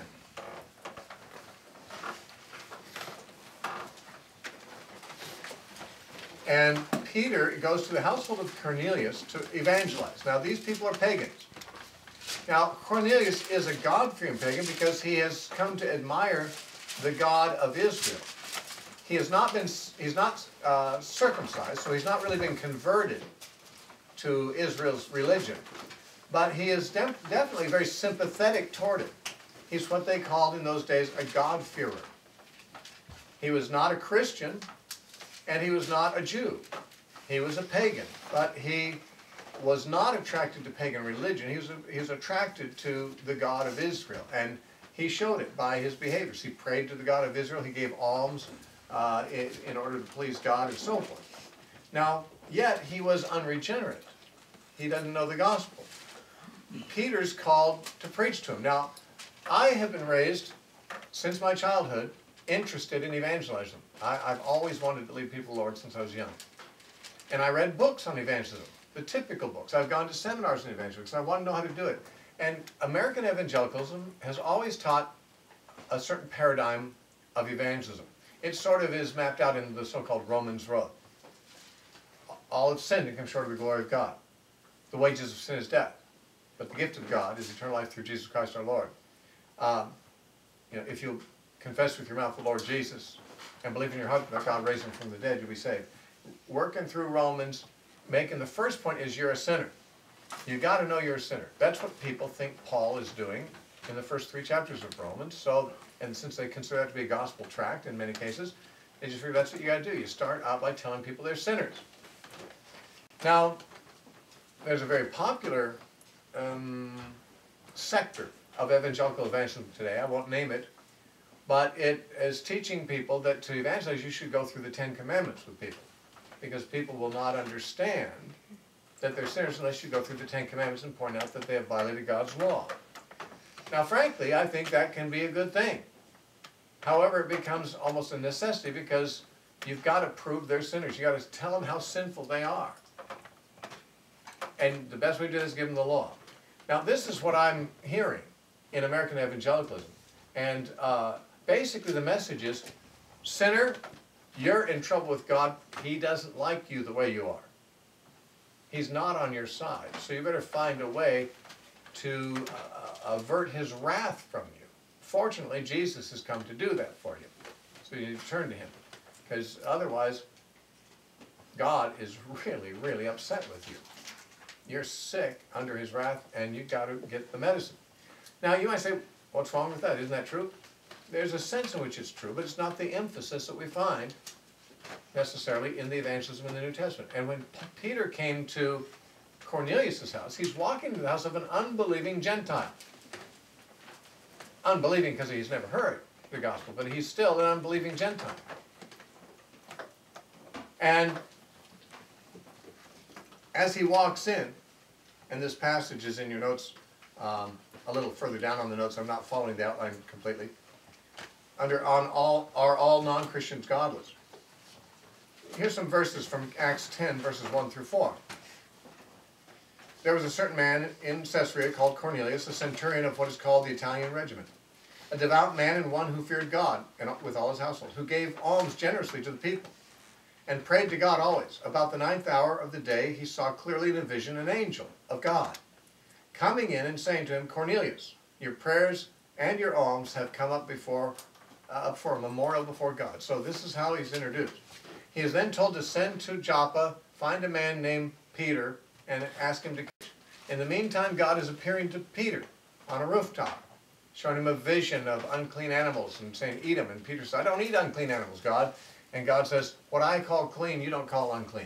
And Peter goes to the household of Cornelius to evangelize. Now, these people are pagans. Now, Cornelius is a God-fearing pagan because he has come to admire the God of Israel. He's not circumcised, so he's not really been converted to Israel's religion. But he is definitely very sympathetic toward it. He's what they called in those days a God-fearer. He was not a Christian, and he was not a Jew. He was a pagan, but he was not attracted to pagan religion. He was attracted to the God of Israel, and he showed it by his behaviors. He prayed to the God of Israel. He gave alms in order to please God, and so forth. Now, yet he was unregenerate. He doesn't know the gospel. Peter's called to preach to him. Now, I have been raised, since my childhood, interested in evangelism. I've always wanted to lead people to the Lord since I was young. And I read books on evangelism, the typical books. I've gone to seminars on evangelism because I want to know how to do it. And American evangelicalism has always taught a certain paradigm of evangelism. It sort of is mapped out in the so-called Romans Road. All have sinned and come short of the glory of God. The wages of sin is death, but the gift of God is eternal life through Jesus Christ our Lord. If you confess with your mouth the Lord Jesus and believe in your heart that God raised him from the dead, you'll be saved. Working through Romans, making the first point is you're a sinner. You got to know you're a sinner. That's what people think Paul is doing in the first 3 chapters of Romans. So, and since they consider that to be a gospel tract in many cases, they just figure that's what you got to do. You start out by telling people they're sinners. Now, there's a very popular sector of evangelical evangelism today. I won't name it, but it is teaching people that to evangelize you should go through the 10 Commandments with people, because people will not understand that they're sinners unless you go through the 10 Commandments and point out that they have violated God's law. Now, frankly, I think that can be a good thing. However, it becomes almost a necessity because you've got to prove they're sinners. You've got to tell them how sinful they are. And the best way to do it is give them the law. Now, this is what I'm hearing in American evangelicalism. And basically the message is, sinner, you're in trouble with God. He doesn't like you the way you are. He's not on your side. So you better find a way to avert his wrath from you. Fortunately, Jesus has come to do that for you. So you need to turn to him. Because otherwise, God is really, really upset with you. You're sick under his wrath, and you've got to get the medicine. Now, you might say, what's wrong with that? Isn't that true? There's a sense in which it's true, but it's not the emphasis that we find necessarily in the evangelism in the New Testament. And when Peter came to Cornelius' house, he's walking to the house of an unbelieving Gentile. Unbelieving because he's never heard the gospel, but he's still an unbelieving Gentile. And as he walks in, and this passage is in your notes a little further down on the notes, I'm not following the outline completely, are all non-Christians godless? Here's some verses from Acts 10, verses 1 through 4. There was a certain man in Caesarea called Cornelius, a centurion of what is called the Italian regiment, a devout man and one who feared God and with all his household, who gave alms generously to the people, and prayed to God always. About the 9th hour of the day, he saw clearly in a vision an angel of God, coming in and saying to him, Cornelius, your prayers and your alms have come up for a memorial before God. So this is how he's introduced. He is then told to send to Joppa, find a man named Peter, and ask him to preach. In the meantime, God is appearing to Peter on a rooftop, showing him a vision of unclean animals and saying, eat them. And Peter says, I don't eat unclean animals, God. And God says, what I call clean, you don't call unclean.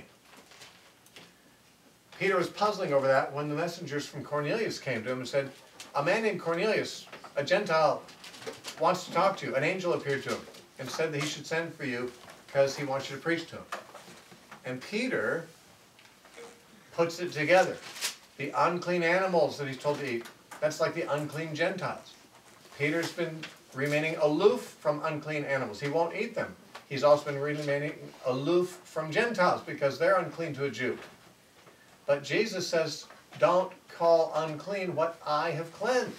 Peter was puzzling over that when the messengers from Cornelius came to him and said, a man named Cornelius, a Gentile, wants to talk to you. An angel appeared to him and said that he should send for you because he wants you to preach to him. And Peter puts it together. The unclean animals that he's told to eat, that's like the unclean Gentiles. Peter's been remaining aloof from unclean animals. He won't eat them. He's also been remaining aloof from Gentiles because they're unclean to a Jew. But Jesus says, don't call unclean what I have cleansed.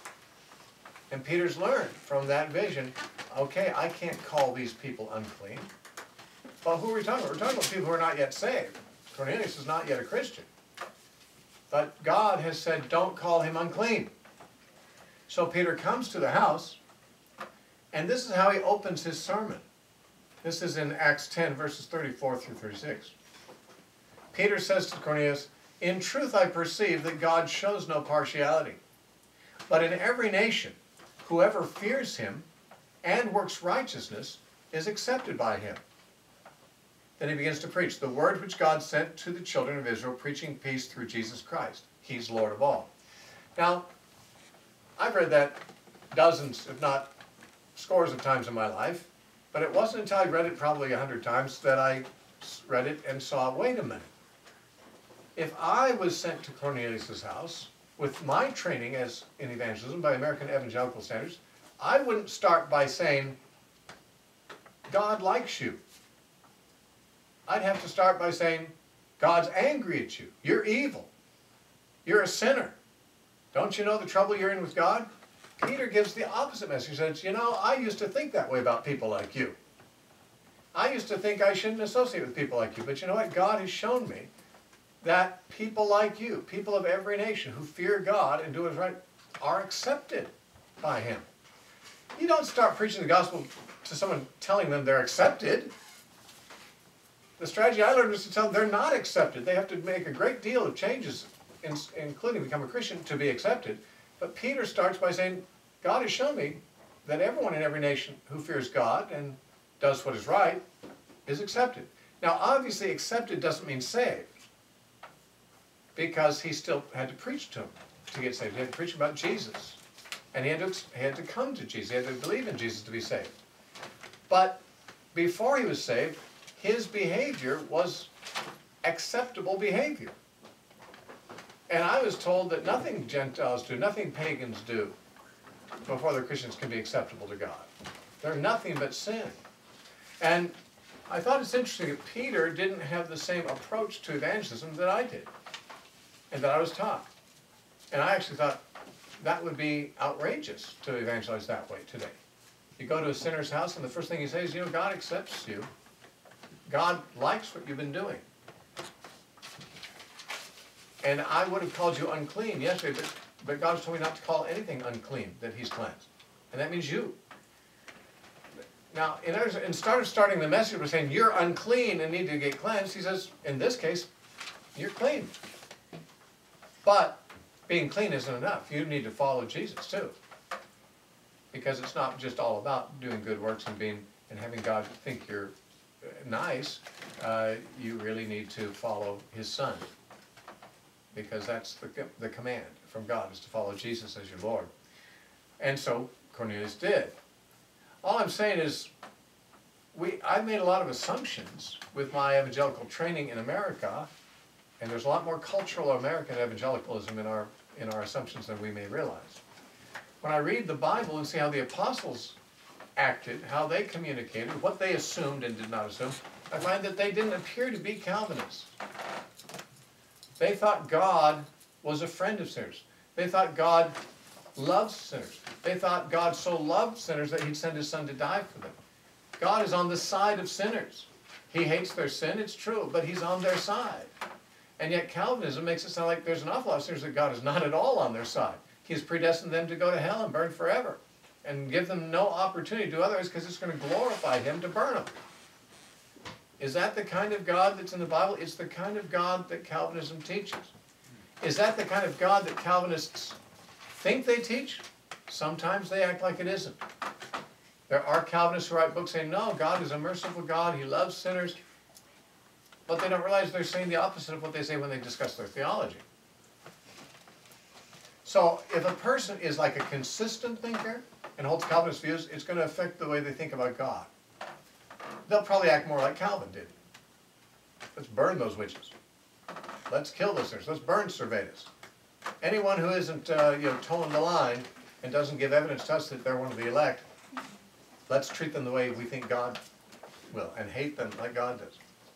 And Peter's learned from that vision, okay, I can't call these people unclean. Well, who are we talking about? We're talking about people who are not yet saved. Cornelius is not yet a Christian. But God has said, don't call him unclean. So Peter comes to the house, and this is how he opens his sermon. This is in Acts 10, verses 34 through 36. Peter says to Cornelius, in truth I perceive that God shows no partiality, but in every nation, whoever fears him and works righteousness is accepted by him. Then he begins to preach the word which God sent to the children of Israel, preaching peace through Jesus Christ. He's Lord of all. Now, I've read that dozens, if not scores of times in my life, but it wasn't until I read it probably 100 times that I read it and saw, wait a minute. If I was sent to Cornelius' house with my training as in evangelism by American evangelical standards, I wouldn't start by saying, God likes you. I'd have to start by saying, God's angry at you. You're evil. You're a sinner. Don't you know the trouble you're in with God? Peter gives the opposite message. He says, you know, I used to think that way about people like you. I used to think I shouldn't associate with people like you. But you know what? God has shown me that people like you, people of every nation who fear God and do what is right, are accepted by him. You don't start preaching the gospel to someone telling them they're accepted. The strategy I learned was to tell them they're not accepted. They have to make a great deal of changes, including become a Christian, to be accepted. But Peter starts by saying, God has shown me that everyone in every nation who fears God and does what is right is accepted. Now, obviously, accepted doesn't mean saved, because he still had to preach to them to get saved. He had to preach about Jesus. And he had to come to Jesus. He had to believe in Jesus to be saved. But before he was saved, his behavior was acceptable behavior. And I was told that nothing Gentiles do, nothing pagans do, before the Christians can be acceptable to God. They're nothing but sin. And I thought it's interesting that Peter didn't have the same approach to evangelism that I did, and that I was taught. And I actually thought that would be outrageous to evangelize that way today. You go to a sinner's house and the first thing he says, you know, God accepts you. God likes what you've been doing. And I would have called you unclean yesterday, but God's told me not to call anything unclean that he's cleansed. And that means you. Now, instead of starting the message by saying, you're unclean and need to get cleansed, he says, in this case, you're clean. But being clean isn't enough. You need to follow Jesus too. Because it's not just all about doing good works and having God think you're nice. You really need to follow his Son. Because that's the command from God, is to follow Jesus as your Lord. And so Cornelius did. All I'm saying is, I've made a lot of assumptions with my evangelical training in America, and there's a lot more cultural American evangelicalism in our assumptions than we may realize. When I read the Bible and see how the apostles acted, how they communicated, what they assumed and did not assume, I find that they didn't appear to be Calvinists. They thought God was a friend of sinners. They thought God loves sinners. They thought God so loved sinners that he'd send his Son to die for them. God is on the side of sinners. He hates their sin, it's true, but he's on their side. And yet Calvinism makes it sound like there's an awful lot of sinners that God is not at all on their side. He's predestined them to go to hell and burn forever, and give them no opportunity to do otherwise, because it's going to glorify him to burn them. Is that the kind of God that's in the Bible? It's the kind of God that Calvinism teaches. Is that the kind of God that Calvinists think they teach? Sometimes they act like it isn't. There are Calvinists who write books saying, no, God is a merciful God, he loves sinners. But they don't realize they're saying the opposite of what they say when they discuss their theology. So if a person is like a consistent thinker and holds Calvinist views, it's going to affect the way they think about God. They'll probably act more like Calvin did. Let's burn those witches. Let's kill those sinners. Let's burn Servetus. Anyone who isn't towing the line and doesn't give evidence to us that they're one of the elect, let's treat them the way we think God will, and hate them like God does.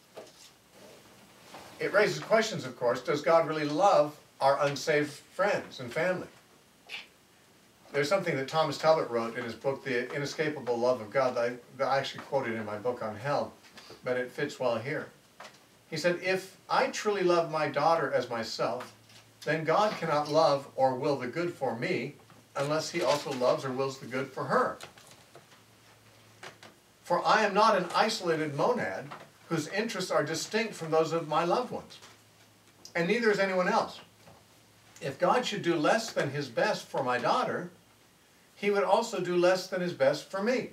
It raises questions, of course. Does God really love our unsaved friends and family? There's something that Thomas Talbot wrote in his book, The Inescapable Love of God, that I actually quoted in my book on hell, but it fits well here. He said, if I truly love my daughter as myself, then God cannot love or will the good for me unless he also loves or wills the good for her. For I am not an isolated monad whose interests are distinct from those of my loved ones, and neither is anyone else. If God should do less than his best for my daughter, he would also do less than his best for me.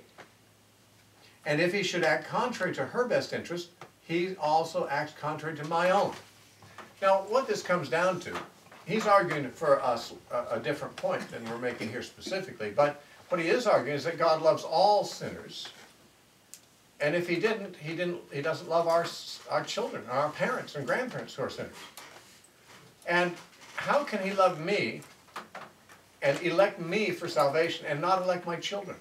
And if he should act contrary to her best interest, he also acts contrary to my own. Now, what this comes down to, he's arguing for us a different point than we're making here specifically, but what he is arguing is that God loves all sinners. And if he didn't, he doesn't love our children, our parents and grandparents who are sinners. And how can he love me and elect me for salvation and not elect my children?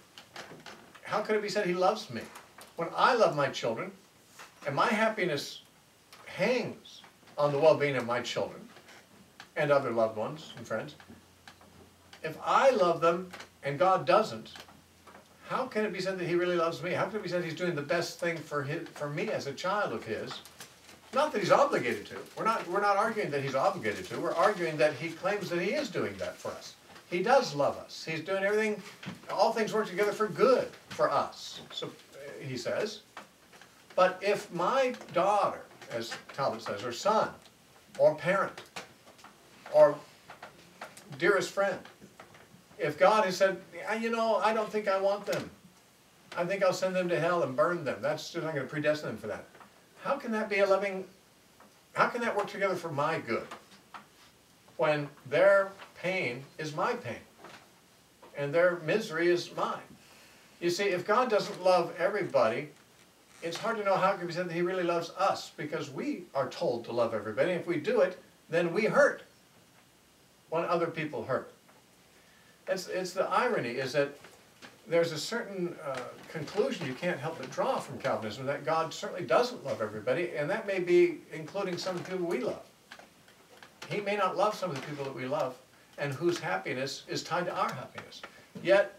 How could it be said he loves me? When I love my children, and my happiness hangs on the well-being of my children and other loved ones and friends, if I love them and God doesn't, how can it be said that he really loves me? How can it be said he's doing the best thing for me as a child of his? Not that he's obligated to. We're not arguing that he's obligated to. We're arguing that he claims that he is doing that for us. He does love us. He's doing everything, all things work together for good for us, so he says. But if my daughter, as Talbot says, or son, or parent, or dearest friend, if God has said, you know, I don't think I want them. I think I'll send them to hell and burn them. That's just not going to predestine them for that. How can that be a loving, how can that work together for my good? When their pain is my pain, and their misery is mine. You see, if God doesn't love everybody, it's hard to know how it can be said that he really loves us, because we are told to love everybody. If we do it, then we hurt when other people hurt. It's the irony is that there's a certain conclusion you can't help but draw from Calvinism, that God certainly doesn't love everybody, and that may be including some of the people we love. He may not love some of the people that we love, and whose happiness is tied to our happiness. Yet,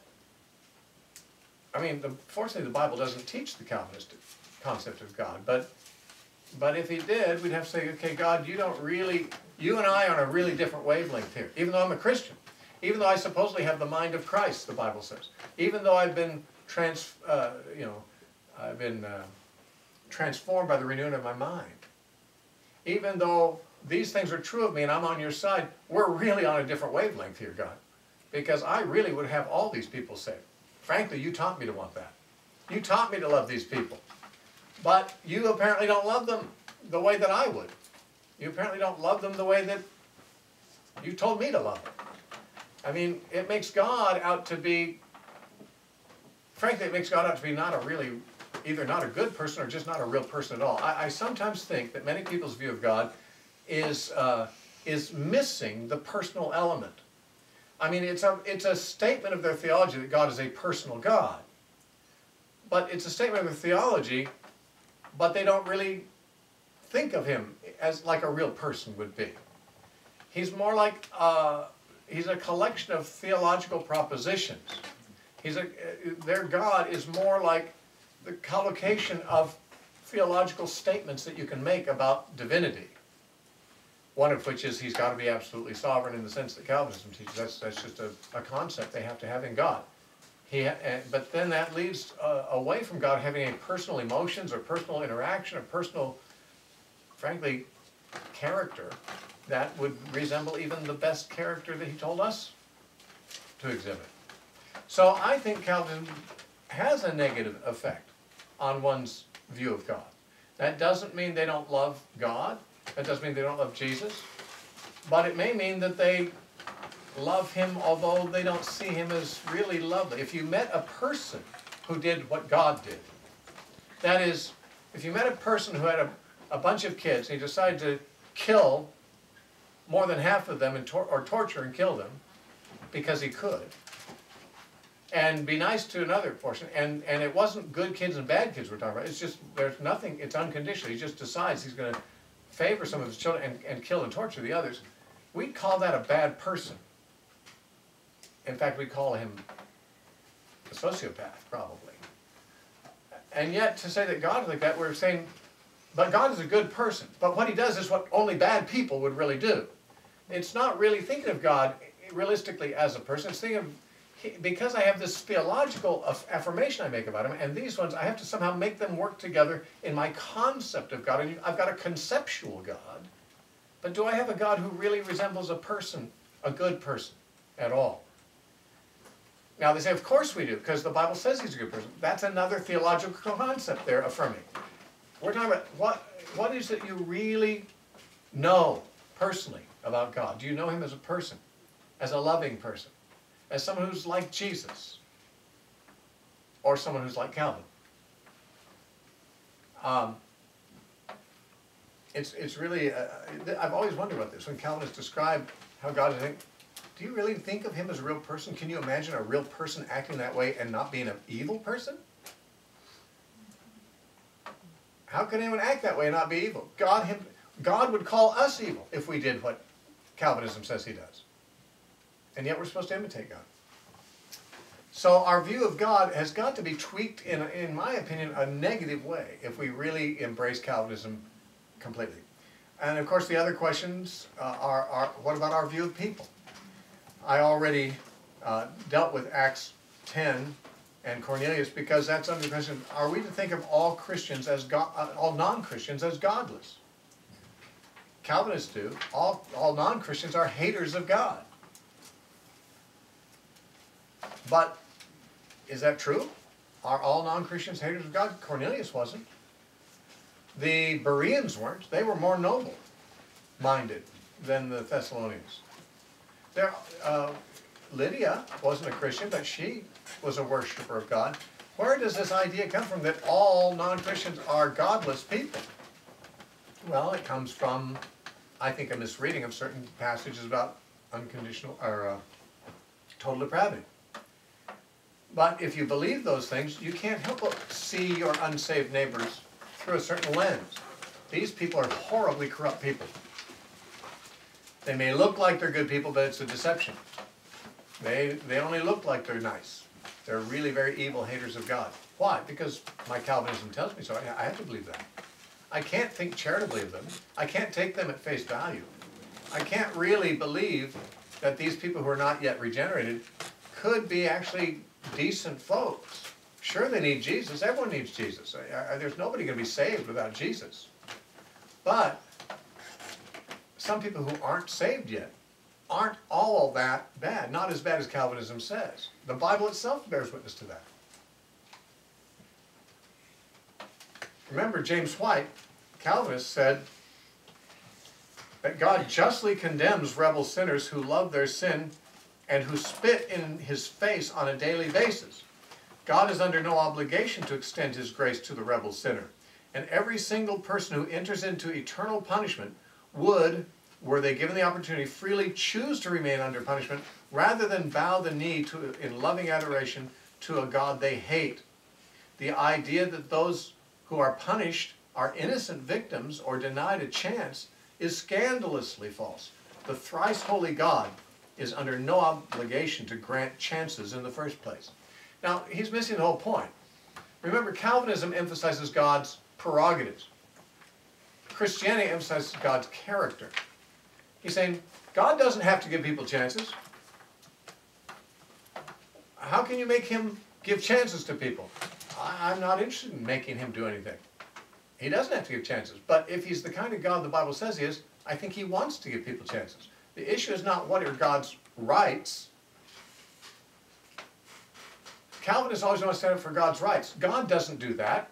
I mean, fortunately the Bible doesn't teach the Calvinistic concept of God, but if he did, we'd have to say, okay, God, you and I are on a really different wavelength here, even though I'm a Christian. Even though I supposedly have the mind of Christ, the Bible says. Even though I've been transformed by the renewing of my mind. Even though these things are true of me and I'm on your side, we're really on a different wavelength here, God. Because I really would have all these people saved. Frankly, you taught me to want that. You taught me to love these people. But you apparently don't love them the way that I would. You apparently don't love them the way that you told me to love them. I mean, it makes God out to be, frankly, it makes God out to be not a really, either not a good person or just not a real person at all. I sometimes think that many people's view of God is missing the personal element. I mean, it's a statement of their theology that God is a personal God. But it's a statement of their theology, but they don't really think of him as like a real person would be. He's more like he's a collection of theological propositions. Their God is more like the collocation of theological statements that you can make about divinity. One of which is he's got to be absolutely sovereign in the sense that Calvinism teaches. That's just a concept they have to have in God. But then that leads away from God having any personal emotions or personal interaction or personal, frankly, character that would resemble even the best character that he told us to exhibit. So I think Calvinism has a negative effect on one's view of God. That doesn't mean they don't love God. That doesn't mean they don't love Jesus. But it may mean that they love him although they don't see him as really lovely. If you met a person who did what God did, that is, if you met a person who had a bunch of kids and he decided to kill more than half of them or torture and kill them because he could, and be nice to another portion. And it wasn't good kids and bad kids we're talking about. It's just, there's nothing, it's unconditional. He just decides he's going to favor some of his children and kill and torture the others. We'd call that a bad person. In fact, we call him a sociopath, probably. And yet, to say that God is like that, we're saying, but God is a good person. But what he does is what only bad people would really do. It's not really thinking of God realistically as a person. It's thinking of, because I have this theological affirmation I make about him, and these ones, I have to somehow make them work together in my concept of God. And I've got a conceptual God. But do I have a God who really resembles a person, a good person, at all? Now they say, of course we do, because the Bible says he's a good person. That's another theological concept they're affirming. We're talking about what is it you really know personally about God? Do you know him as a person, as a loving person, as someone who's like Jesus, or someone who's like Calvin? It's really, I've always wondered about this. When Calvinists describe how God is, do you really think of him as a real person? Can you imagine a real person acting that way and not being an evil person? How can anyone act that way and not be evil? God would call us evil if we did what Calvinism says he does. And yet we're supposed to imitate God. So our view of God has got to be tweaked, in my opinion, a negative way if we really embrace Calvinism completely. And of course the other questions are what about our view of people? I already dealt with Acts 10 and Cornelius, because that's under the question, are we to think of all Christians as all non-Christians as godless? Calvinists do. All non-Christians are haters of God. But is that true? Are all non-Christians haters of God? Cornelius wasn't. The Bereans weren't. They were more noble-minded than the Thessalonians. Lydia wasn't a Christian, but she was a worshiper of God. Where does this idea come from that all non-Christians are godless people? Well, it comes from, I think, a misreading of certain passages about unconditional or total depravity. But if you believe those things, you can't help but see your unsaved neighbors through a certain lens. These people are horribly corrupt people. They may look like they're good people, but it's a deception. They only look like they're nice. They're really very evil haters of God. Why? Because my Calvinism tells me so. I have to believe that. I can't think charitably of them. I can't take them at face value. I can't really believe that these people who are not yet regenerated could be actually decent folks. Sure, they need Jesus. Everyone needs Jesus. There's nobody going to be saved without Jesus. But some people who aren't saved yet aren't all that bad. Not as bad as Calvinism says. The Bible itself bears witness to that. Remember, James White, Calvinist, said that God justly condemns rebel sinners who love their sin and who spit in his face on a daily basis. God is under no obligation to extend his grace to the rebel sinner. And every single person who enters into eternal punishment would, were they given the opportunity, freely choose to remain under punishment rather than bow the knee in loving adoration to a God they hate. The idea that those who are punished are innocent victims or denied a chance is scandalously false. The thrice holy God is under no obligation to grant chances in the first place. Now, he's missing the whole point. Remember, Calvinism emphasizes God's prerogatives. Christianity emphasizes God's character. He's saying, God doesn't have to give people chances. How can you make him give chances to people? I'm not interested in making him do anything. He doesn't have to give chances. But if he's the kind of God the Bible says he is, I think he wants to give people chances. The issue is not what are God's rights. Calvinists always want to stand up for God's rights. God doesn't do that.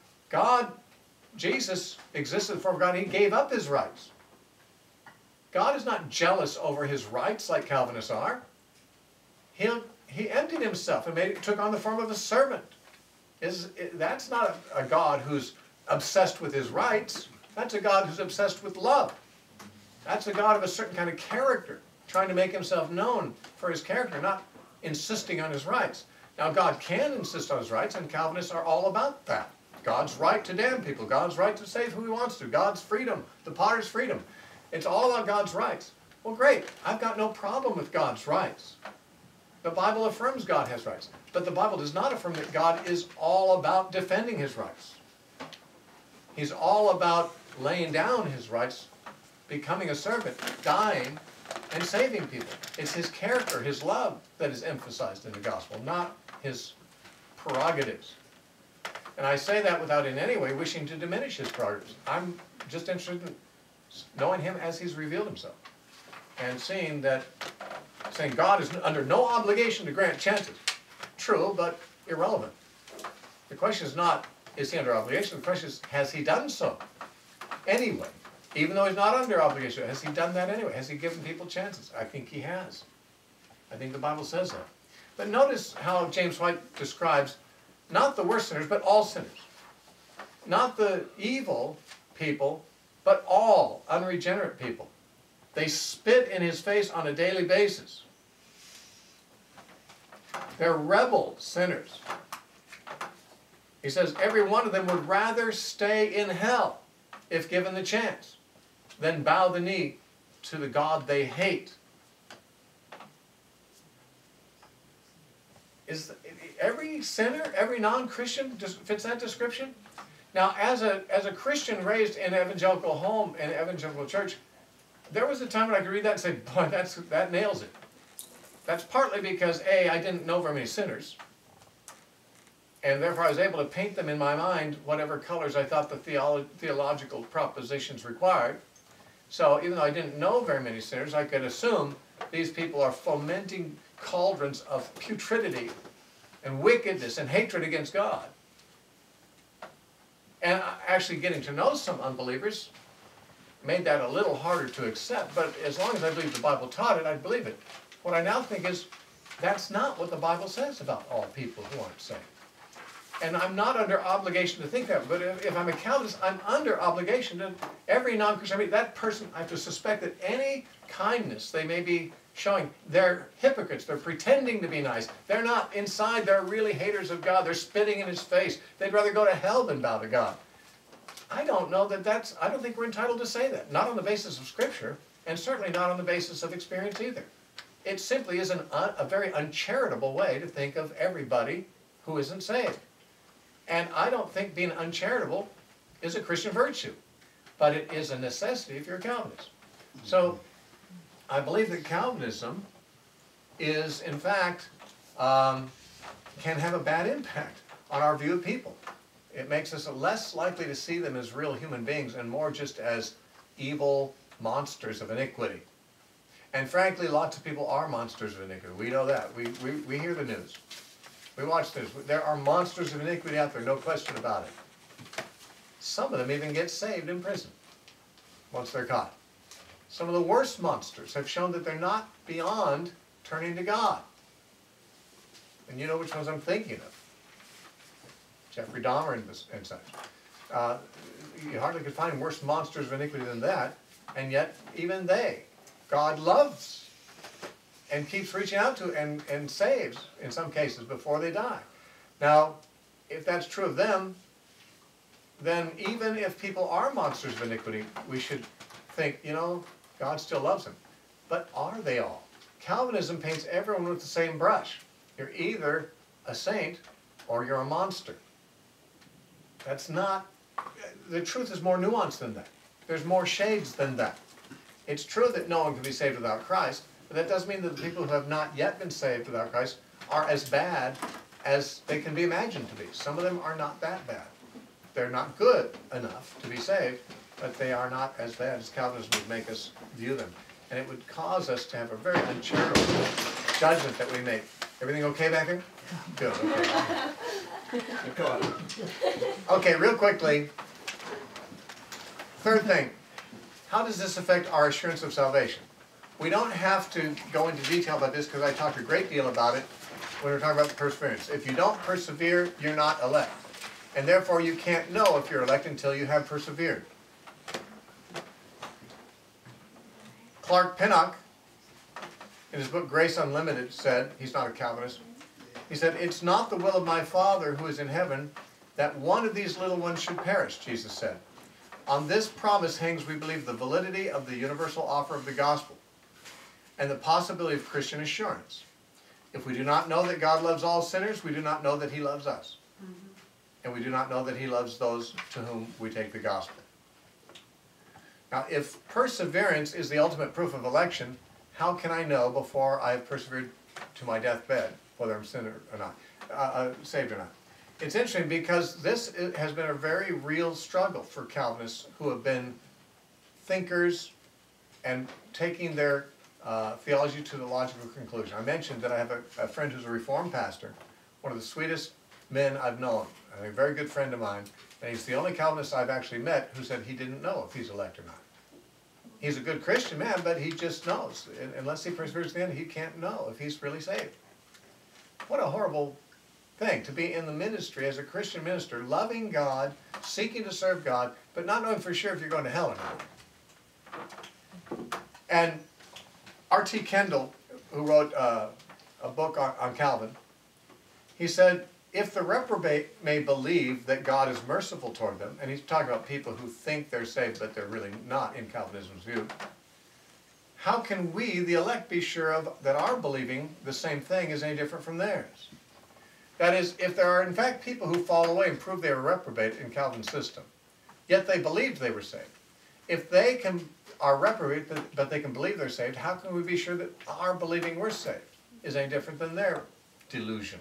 Jesus existed before God. He gave up his rights. God is not jealous over his rights like Calvinists are. He emptied himself and took on the form of a servant. That's not a God who's obsessed with his rights. That's a God who's obsessed with love. That's a God of a certain kind of character, trying to make himself known for his character, not insisting on his rights. Now, God can insist on his rights, and Calvinists are all about that. God's right to damn people. God's right to save who he wants to. God's freedom. The potter's freedom. It's all about God's rights. Well, great. I've got no problem with God's rights. The Bible affirms God has rights. But the Bible does not affirm that God is all about defending his rights. He's all about laying down his rights, becoming a servant, dying, and saving people. It's his character, his love, that is emphasized in the gospel, not his prerogatives. And I say that without in any way wishing to diminish his prerogatives. I'm just interested in knowing him as he's revealed himself. And saying God is under no obligation to grant chances. True, but irrelevant. The question is not, is he under obligation? The question is, has he done so? Anyway, even though he's not under obligation, has he done that anyway? Has he given people chances? I think he has. I think the Bible says that. But notice how James White describes not the worst sinners, but all sinners. Not the evil people, but all unregenerate people. They spit in his face on a daily basis. They're rebel sinners. He says every one of them would rather stay in hell, if given the chance, than bow the knee to the God they hate. Is every sinner, every non-Christian fits that description? Now, as a Christian raised in an evangelical home and evangelical church, there was a time when I could read that and say, boy, that nails it. That's partly because, A, I didn't know very many sinners, and therefore I was able to paint them in my mind whatever colors I thought the theological propositions required. So even though I didn't know very many sinners, I could assume these people are fomenting cauldrons of putridity and wickedness and hatred against God. And actually getting to know some unbelievers made that a little harder to accept, but as long as I believe the Bible taught it, I believe it. What I now think is, that's not what the Bible says about all people who aren't saved. And I'm not under obligation to think that, but if I'm a Calvinist, I'm under obligation to every non-Christian. I mean, that person, I have to suspect that any kindness they may be showing, they're hypocrites, they're pretending to be nice. They're not inside, they're really haters of God, they're spitting in his face. They'd rather go to hell than bow to God. I don't know that I don't think we're entitled to say that. Not on the basis of Scripture, and certainly not on the basis of experience either. It simply is a very uncharitable way to think of everybody who isn't saved. And I don't think being uncharitable is a Christian virtue, but it is a necessity if you're a Calvinist. So I believe that Calvinism is, in fact, can have a bad impact on our view of people. It makes us less likely to see them as real human beings and more just as evil monsters of iniquity. And frankly, lots of people are monsters of iniquity. We know that. We hear the news. We watch this. There are monsters of iniquity out there, no question about it. Some of them even get saved in prison once they're caught. Some of the worst monsters have shown that they're not beyond turning to God. And you know which ones I'm thinking of. Jeffrey Dahmer and such. You hardly could find worse monsters of iniquity than that, and yet even they, God loves and keeps reaching out to and saves, in some cases, before they die. Now, if that's true of them, then even if people are monsters of iniquity, we should think, you know, God still loves them. But are they all? Calvinism paints everyone with the same brush. You're either a saint or you're a monster. That's not, the truth is more nuanced than that. There's more shades than that. It's true that no one can be saved without Christ, but that doesn't mean that the people who have not yet been saved without Christ are as bad as they can be imagined to be. Some of them are not that bad. They're not good enough to be saved, but they are not as bad as Calvinism would make us view them. And it would cause us to have a very uncharitable judgment that we make. Everything okay back here? Good, okay. Okay, real quickly. Third thing. How does this affect our assurance of salvation? We don't have to go into detail about this because I talked a great deal about it when we're talking about perseverance. If you don't persevere, you're not elect. And therefore you can't know if you're elect until you have persevered. Clark Pinnock, in his book Grace Unlimited, said, he's not a Calvinist, He said, "It's not the will of my Father who is in heaven that one of these little ones should perish," Jesus said. "On this promise hangs, we believe, the validity of the universal offer of the gospel and the possibility of Christian assurance. If we do not know that God loves all sinners, we do not know that he loves us. And we do not know that he loves those to whom we take the gospel." Now, if perseverance is the ultimate proof of election, how can I know before I have persevered to my deathbed whether I'm sinner or not, saved or not? It's interesting because this has been a very real struggle for Calvinists who have been thinkers and taking their theology to the logical conclusion. I mentioned that I have a friend who's a Reformed pastor, one of the sweetest men I've known, a very good friend of mine, and he's the only Calvinist I've actually met who said he didn't know if he's elect or not. He's a good Christian man, but he just knows. Unless he perseveres to the end, he can't know if he's really saved. What a horrible thing to be in the ministry as a Christian minister, loving God, seeking to serve God, but not knowing for sure if you're going to hell or not. And R.T. Kendall, who wrote a book on Calvin, he said, "If the reprobate may believe that God is merciful toward them," and he's talking about people who think they're saved but they're really not in Calvinism's view, "how can we, the elect, be sure of that our believing the same thing is any different from theirs?" That is, if there are in fact people who fall away and prove they were reprobate in Calvin's system, yet they believed they were saved. If they are reprobate but they can believe they're saved, how can we be sure that our believing we're saved is any different than their delusion?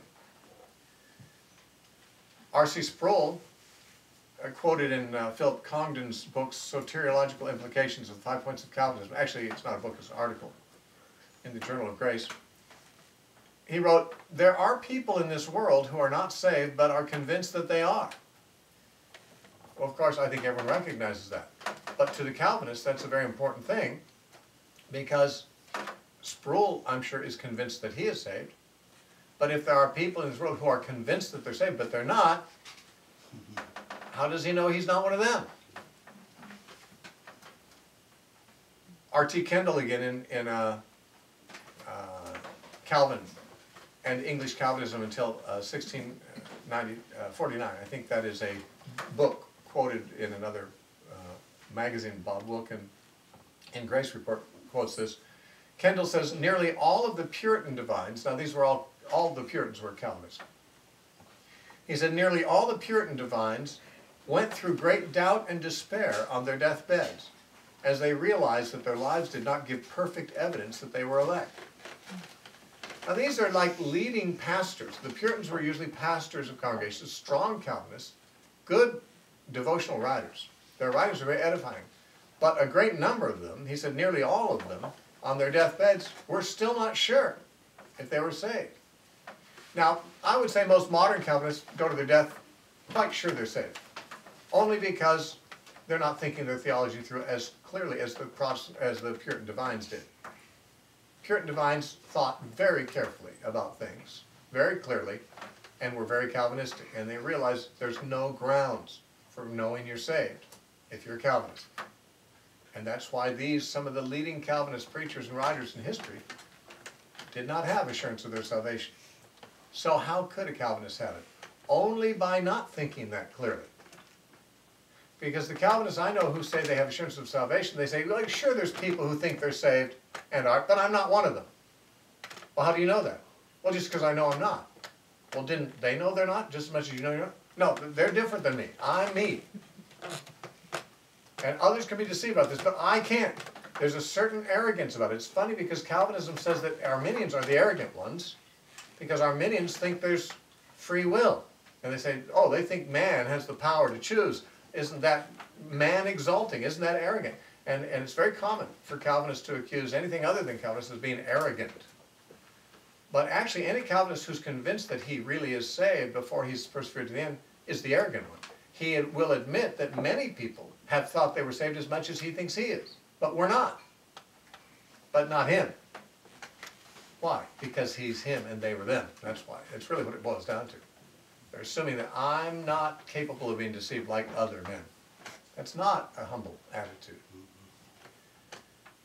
R.C. Sproul, quoted in Philip Congdon's book, Soteriological Implications of the 5 Points of Calvinism. Actually, it's not a book, it's an article in the Journal of Grace. He wrote, "There are people in this world who are not saved but are convinced that they are." Well, of course, I think everyone recognizes that. But to the Calvinists, that's a very important thing, because Sproul, I'm sure, is convinced that he is saved. But if there are people in this world who are convinced that they're saved, but they're not, how does he know he's not one of them? R.T. Kendall again in Calvin and English Calvinism until 1649. I think that is a book quoted in another magazine. Bob Wilkin in Grace Report quotes this. Kendall says, "Nearly all of the Puritan divines," now these were all the Puritans were Calvinists. He said, "Nearly all the Puritan divines went through great doubt and despair on their deathbeds, as they realized that their lives did not give perfect evidence that they were elect." Now these are like leading pastors. The Puritans were usually pastors of congregations, strong Calvinists, good devotional writers. Their writings are very edifying. But a great number of them, he said nearly all of them, on their deathbeds, were still not sure if they were saved. Now, I would say most modern Calvinists go to their death quite sure they're saved, only because they're not thinking their theology through as clearly as the Puritan divines did. Puritan divines thought very carefully about things, very clearly, and were very Calvinistic, and they realized there's no grounds for knowing you're saved if you're a Calvinist. And that's why some of the leading Calvinist preachers and writers in history did not have assurance of their salvation. So how could a Calvinist have it? Only by not thinking that clearly. Because the Calvinists I know who say they have assurance of salvation, they say, well, sure, there's people who think they're saved and are, but I'm not one of them. Well, how do you know that? Well, just because I know I'm not. Well, didn't they know they're not just as much as you know you're not? No, they're different than me. I'm me. And others can be deceived about this, but I can't. There's a certain arrogance about it. It's funny because Calvinism says that Arminians are the arrogant ones, because Arminians think there's free will. And they say, oh, they think man has the power to choose. Isn't that man exalting? Isn't that arrogant? And it's very common for Calvinists to accuse anything other than Calvinists as being arrogant. But actually, any Calvinist who's convinced that he really is saved before he's persevered to the end is the arrogant one. He will admit that many people have thought they were saved as much as he thinks he is. But we're not. But not him. Why? Because he's him and they were them. That's why. That's really what it boils down to. They're assuming that I'm not capable of being deceived like other men. That's not a humble attitude.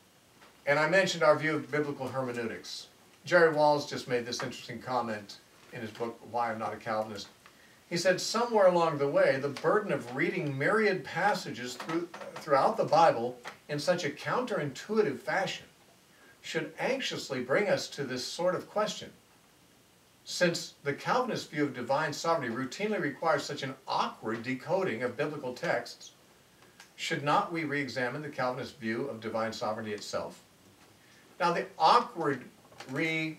And I mentioned our view of biblical hermeneutics. Jerry Walls just made this interesting comment in his book, Why I'm Not a Calvinist. He said, somewhere along the way, the burden of reading myriad passages throughout the Bible in such a counterintuitive fashion should anxiously bring us to this sort of question. Since the Calvinist view of divine sovereignty routinely requires such an awkward decoding of biblical texts, should not we re-examine the Calvinist view of divine sovereignty itself? Now the awkward the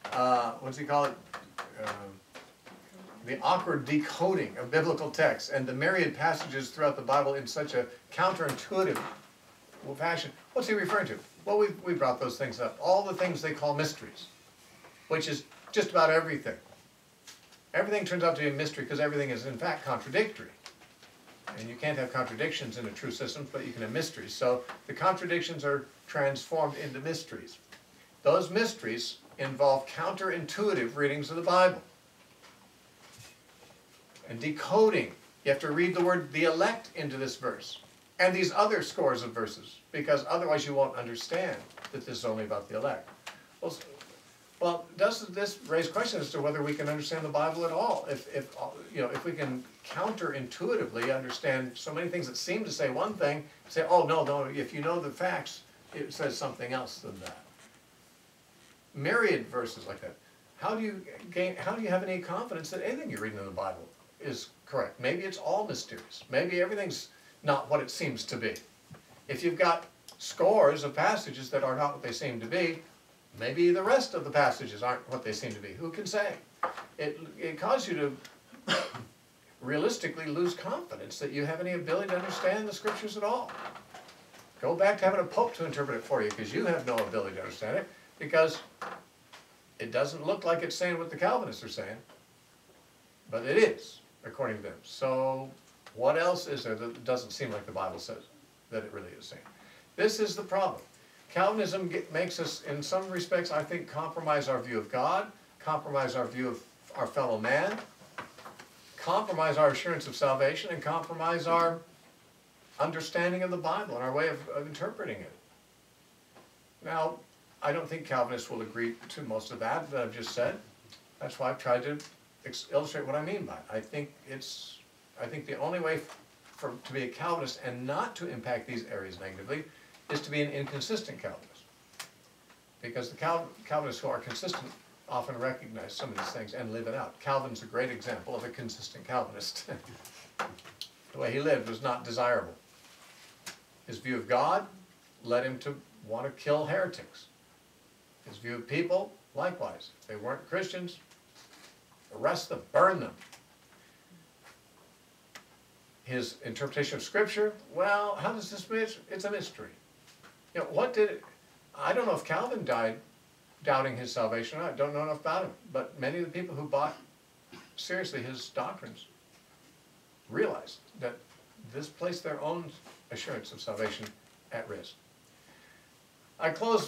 awkward decoding of biblical texts and the myriad passages throughout the Bible in such a counterintuitive fashion, what's he referring to? Well, we brought those things up. All the things they call mysteries, which is just about everything. Everything turns out to be a mystery because everything is in fact contradictory. And you can't have contradictions in a true system, but you can have mysteries. So the contradictions are transformed into mysteries. Those mysteries involve counterintuitive readings of the Bible. And decoding. You have to read the word the elect into this verse. And these other scores of verses. Because otherwise you won't understand that this is only about the elect. Well, doesn't this raise questions as to whether we can understand the Bible at all? If we can counterintuitively understand so many things that seem to say one thing, say, oh no, if you know the facts, it says something else than that. Myriad verses like that. How do you have any confidence that anything you're reading in the Bible is correct? Maybe it's all mysterious. Maybe everything's not what it seems to be. If you've got scores of passages that are not what they seem to be, maybe the rest of the passages aren't what they seem to be. Who can say? It causes you to realistically lose confidence that you have any ability to understand the Scriptures at all. Go back to having a pope to interpret it for you, because you have no ability to understand it, because it doesn't look like it's saying what the Calvinists are saying, but it is, according to them. So what else is there that doesn't seem like the Bible says that it really is saying? This is the problem. Calvinism makes us, in some respects, I think, compromise our view of God, compromise our view of our fellow man, compromise our assurance of salvation, and compromise our understanding of the Bible and our way of interpreting it. Now, I don't think Calvinists will agree to most of that I've just said. That's why I've tried to illustrate what I mean by it. I think the only way to be a Calvinist and not to impact these areas negatively is to be an inconsistent Calvinist. Because the Calvinists who are consistent often recognize some of these things and live it out. Calvin's a great example of a consistent Calvinist. The way he lived was not desirable. His view of God led him to want to kill heretics. His view of people, likewise. If they weren't Christians, arrest them, burn them. His interpretation of Scripture, well, how does this match? It's a mystery. You know, I don't know if Calvin died doubting his salvation or not. I don't know enough about him. But many of the people who bought seriously his doctrines realized that this placed their own assurance of salvation at risk. I close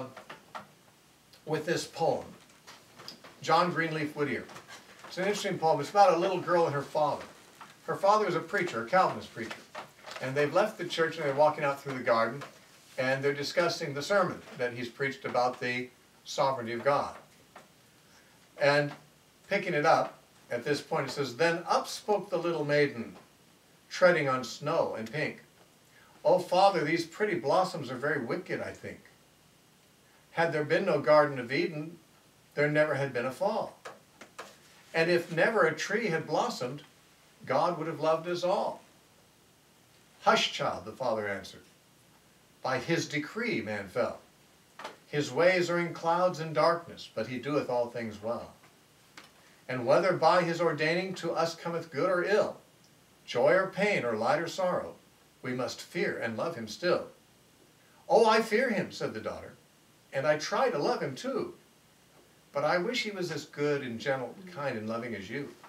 with this poem, John Greenleaf Whittier. It's an interesting poem. It's about a little girl and her father. Her father was a preacher, a Calvinist preacher. And they've left the church and they're walking out through the garden and they're discussing the sermon that he's preached about the sovereignty of God. And picking it up, at this point it says, "Then up spoke the little maiden, treading on snow and pink. Oh, Father, these pretty blossoms are very wicked, I think. Had there been no Garden of Eden, there never had been a fall. And if never a tree had blossomed, God would have loved us all." "Hush, child," the father answered. "By his decree man fell. His ways are in clouds and darkness, but he doeth all things well. And whether by his ordaining to us cometh good or ill, joy or pain or light or sorrow, we must fear and love him still." "Oh, I fear him," said the daughter, "and I try to love him too. But I wish he was as good and gentle, kind and loving as you."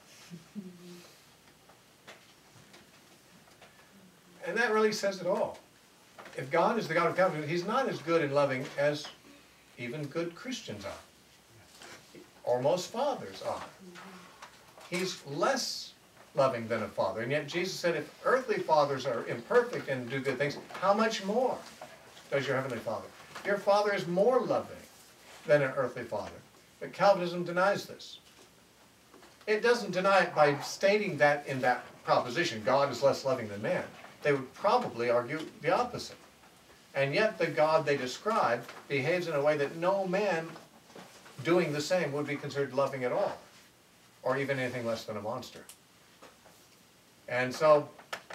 And that really says it all. If God is the God of Calvinism, he's not as good and loving as even good Christians are, or most fathers are. He's less loving than a father. And yet Jesus said, if earthly fathers are imperfect and do good things, how much more does your heavenly Father? Your Father is more loving than an earthly father. But Calvinism denies this. It doesn't deny it by stating that in that proposition, God is less loving than man. They would probably argue the opposite. And yet the God they describe behaves in a way that no man doing the same would be considered loving at all, or even anything less than a monster. And so,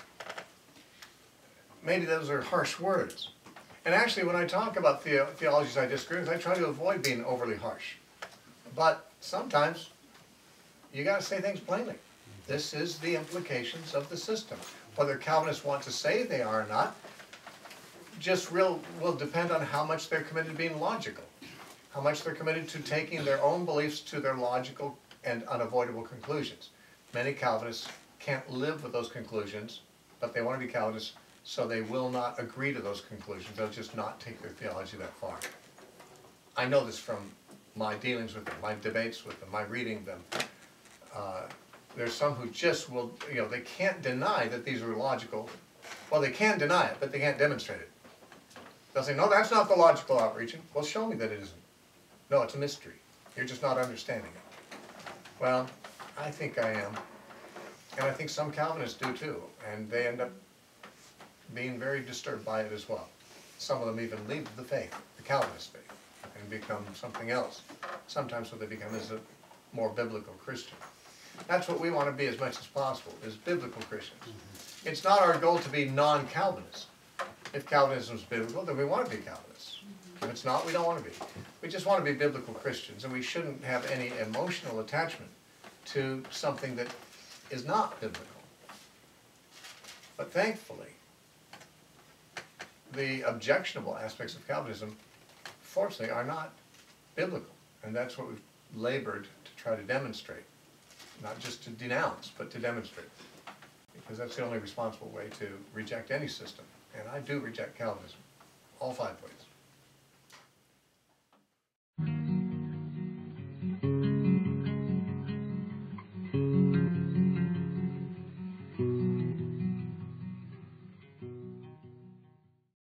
maybe those are harsh words. And actually, when I talk about theologies I disagree with, I try to avoid being overly harsh. But sometimes, you got to say things plainly. This is the implications of the system. Whether Calvinists want to say they are or not, just will depend on how much they're committed to being logical, how much they're committed to taking their own beliefs to their logical and unavoidable conclusions. Many Calvinists can't live with those conclusions, but they want to be Calvinists, so they will not agree to those conclusions. They'll just not take their theology that far. I know this from my dealings with them, my debates with them, my reading them. There's some who just will, they can't deny that these are logical. Well, they can deny it, but they can't demonstrate it. They'll say, no, that's not the logical outreaching. Well, show me that it isn't. No, it's a mystery. You're just not understanding it. Well, I think I am. And I think some Calvinists do too. And they end up being very disturbed by it as well. Some of them even leave the faith, the Calvinist faith, and become something else. Sometimes what they become is a more biblical Christian. That's what we want to be as much as possible, is biblical Christians. It's not our goal to be non-Calvinists. If Calvinism is biblical, then we want to be Calvinists. If it's not, we don't want to be. We just want to be biblical Christians, and we shouldn't have any emotional attachment to something that is not biblical. But thankfully, the objectionable aspects of Calvinism, fortunately, are not biblical. And that's what we've labored to try to demonstrate. Not just to denounce, but to demonstrate. Because that's the only responsible way to reject any system. And I do reject Calvinism, all 5 ways.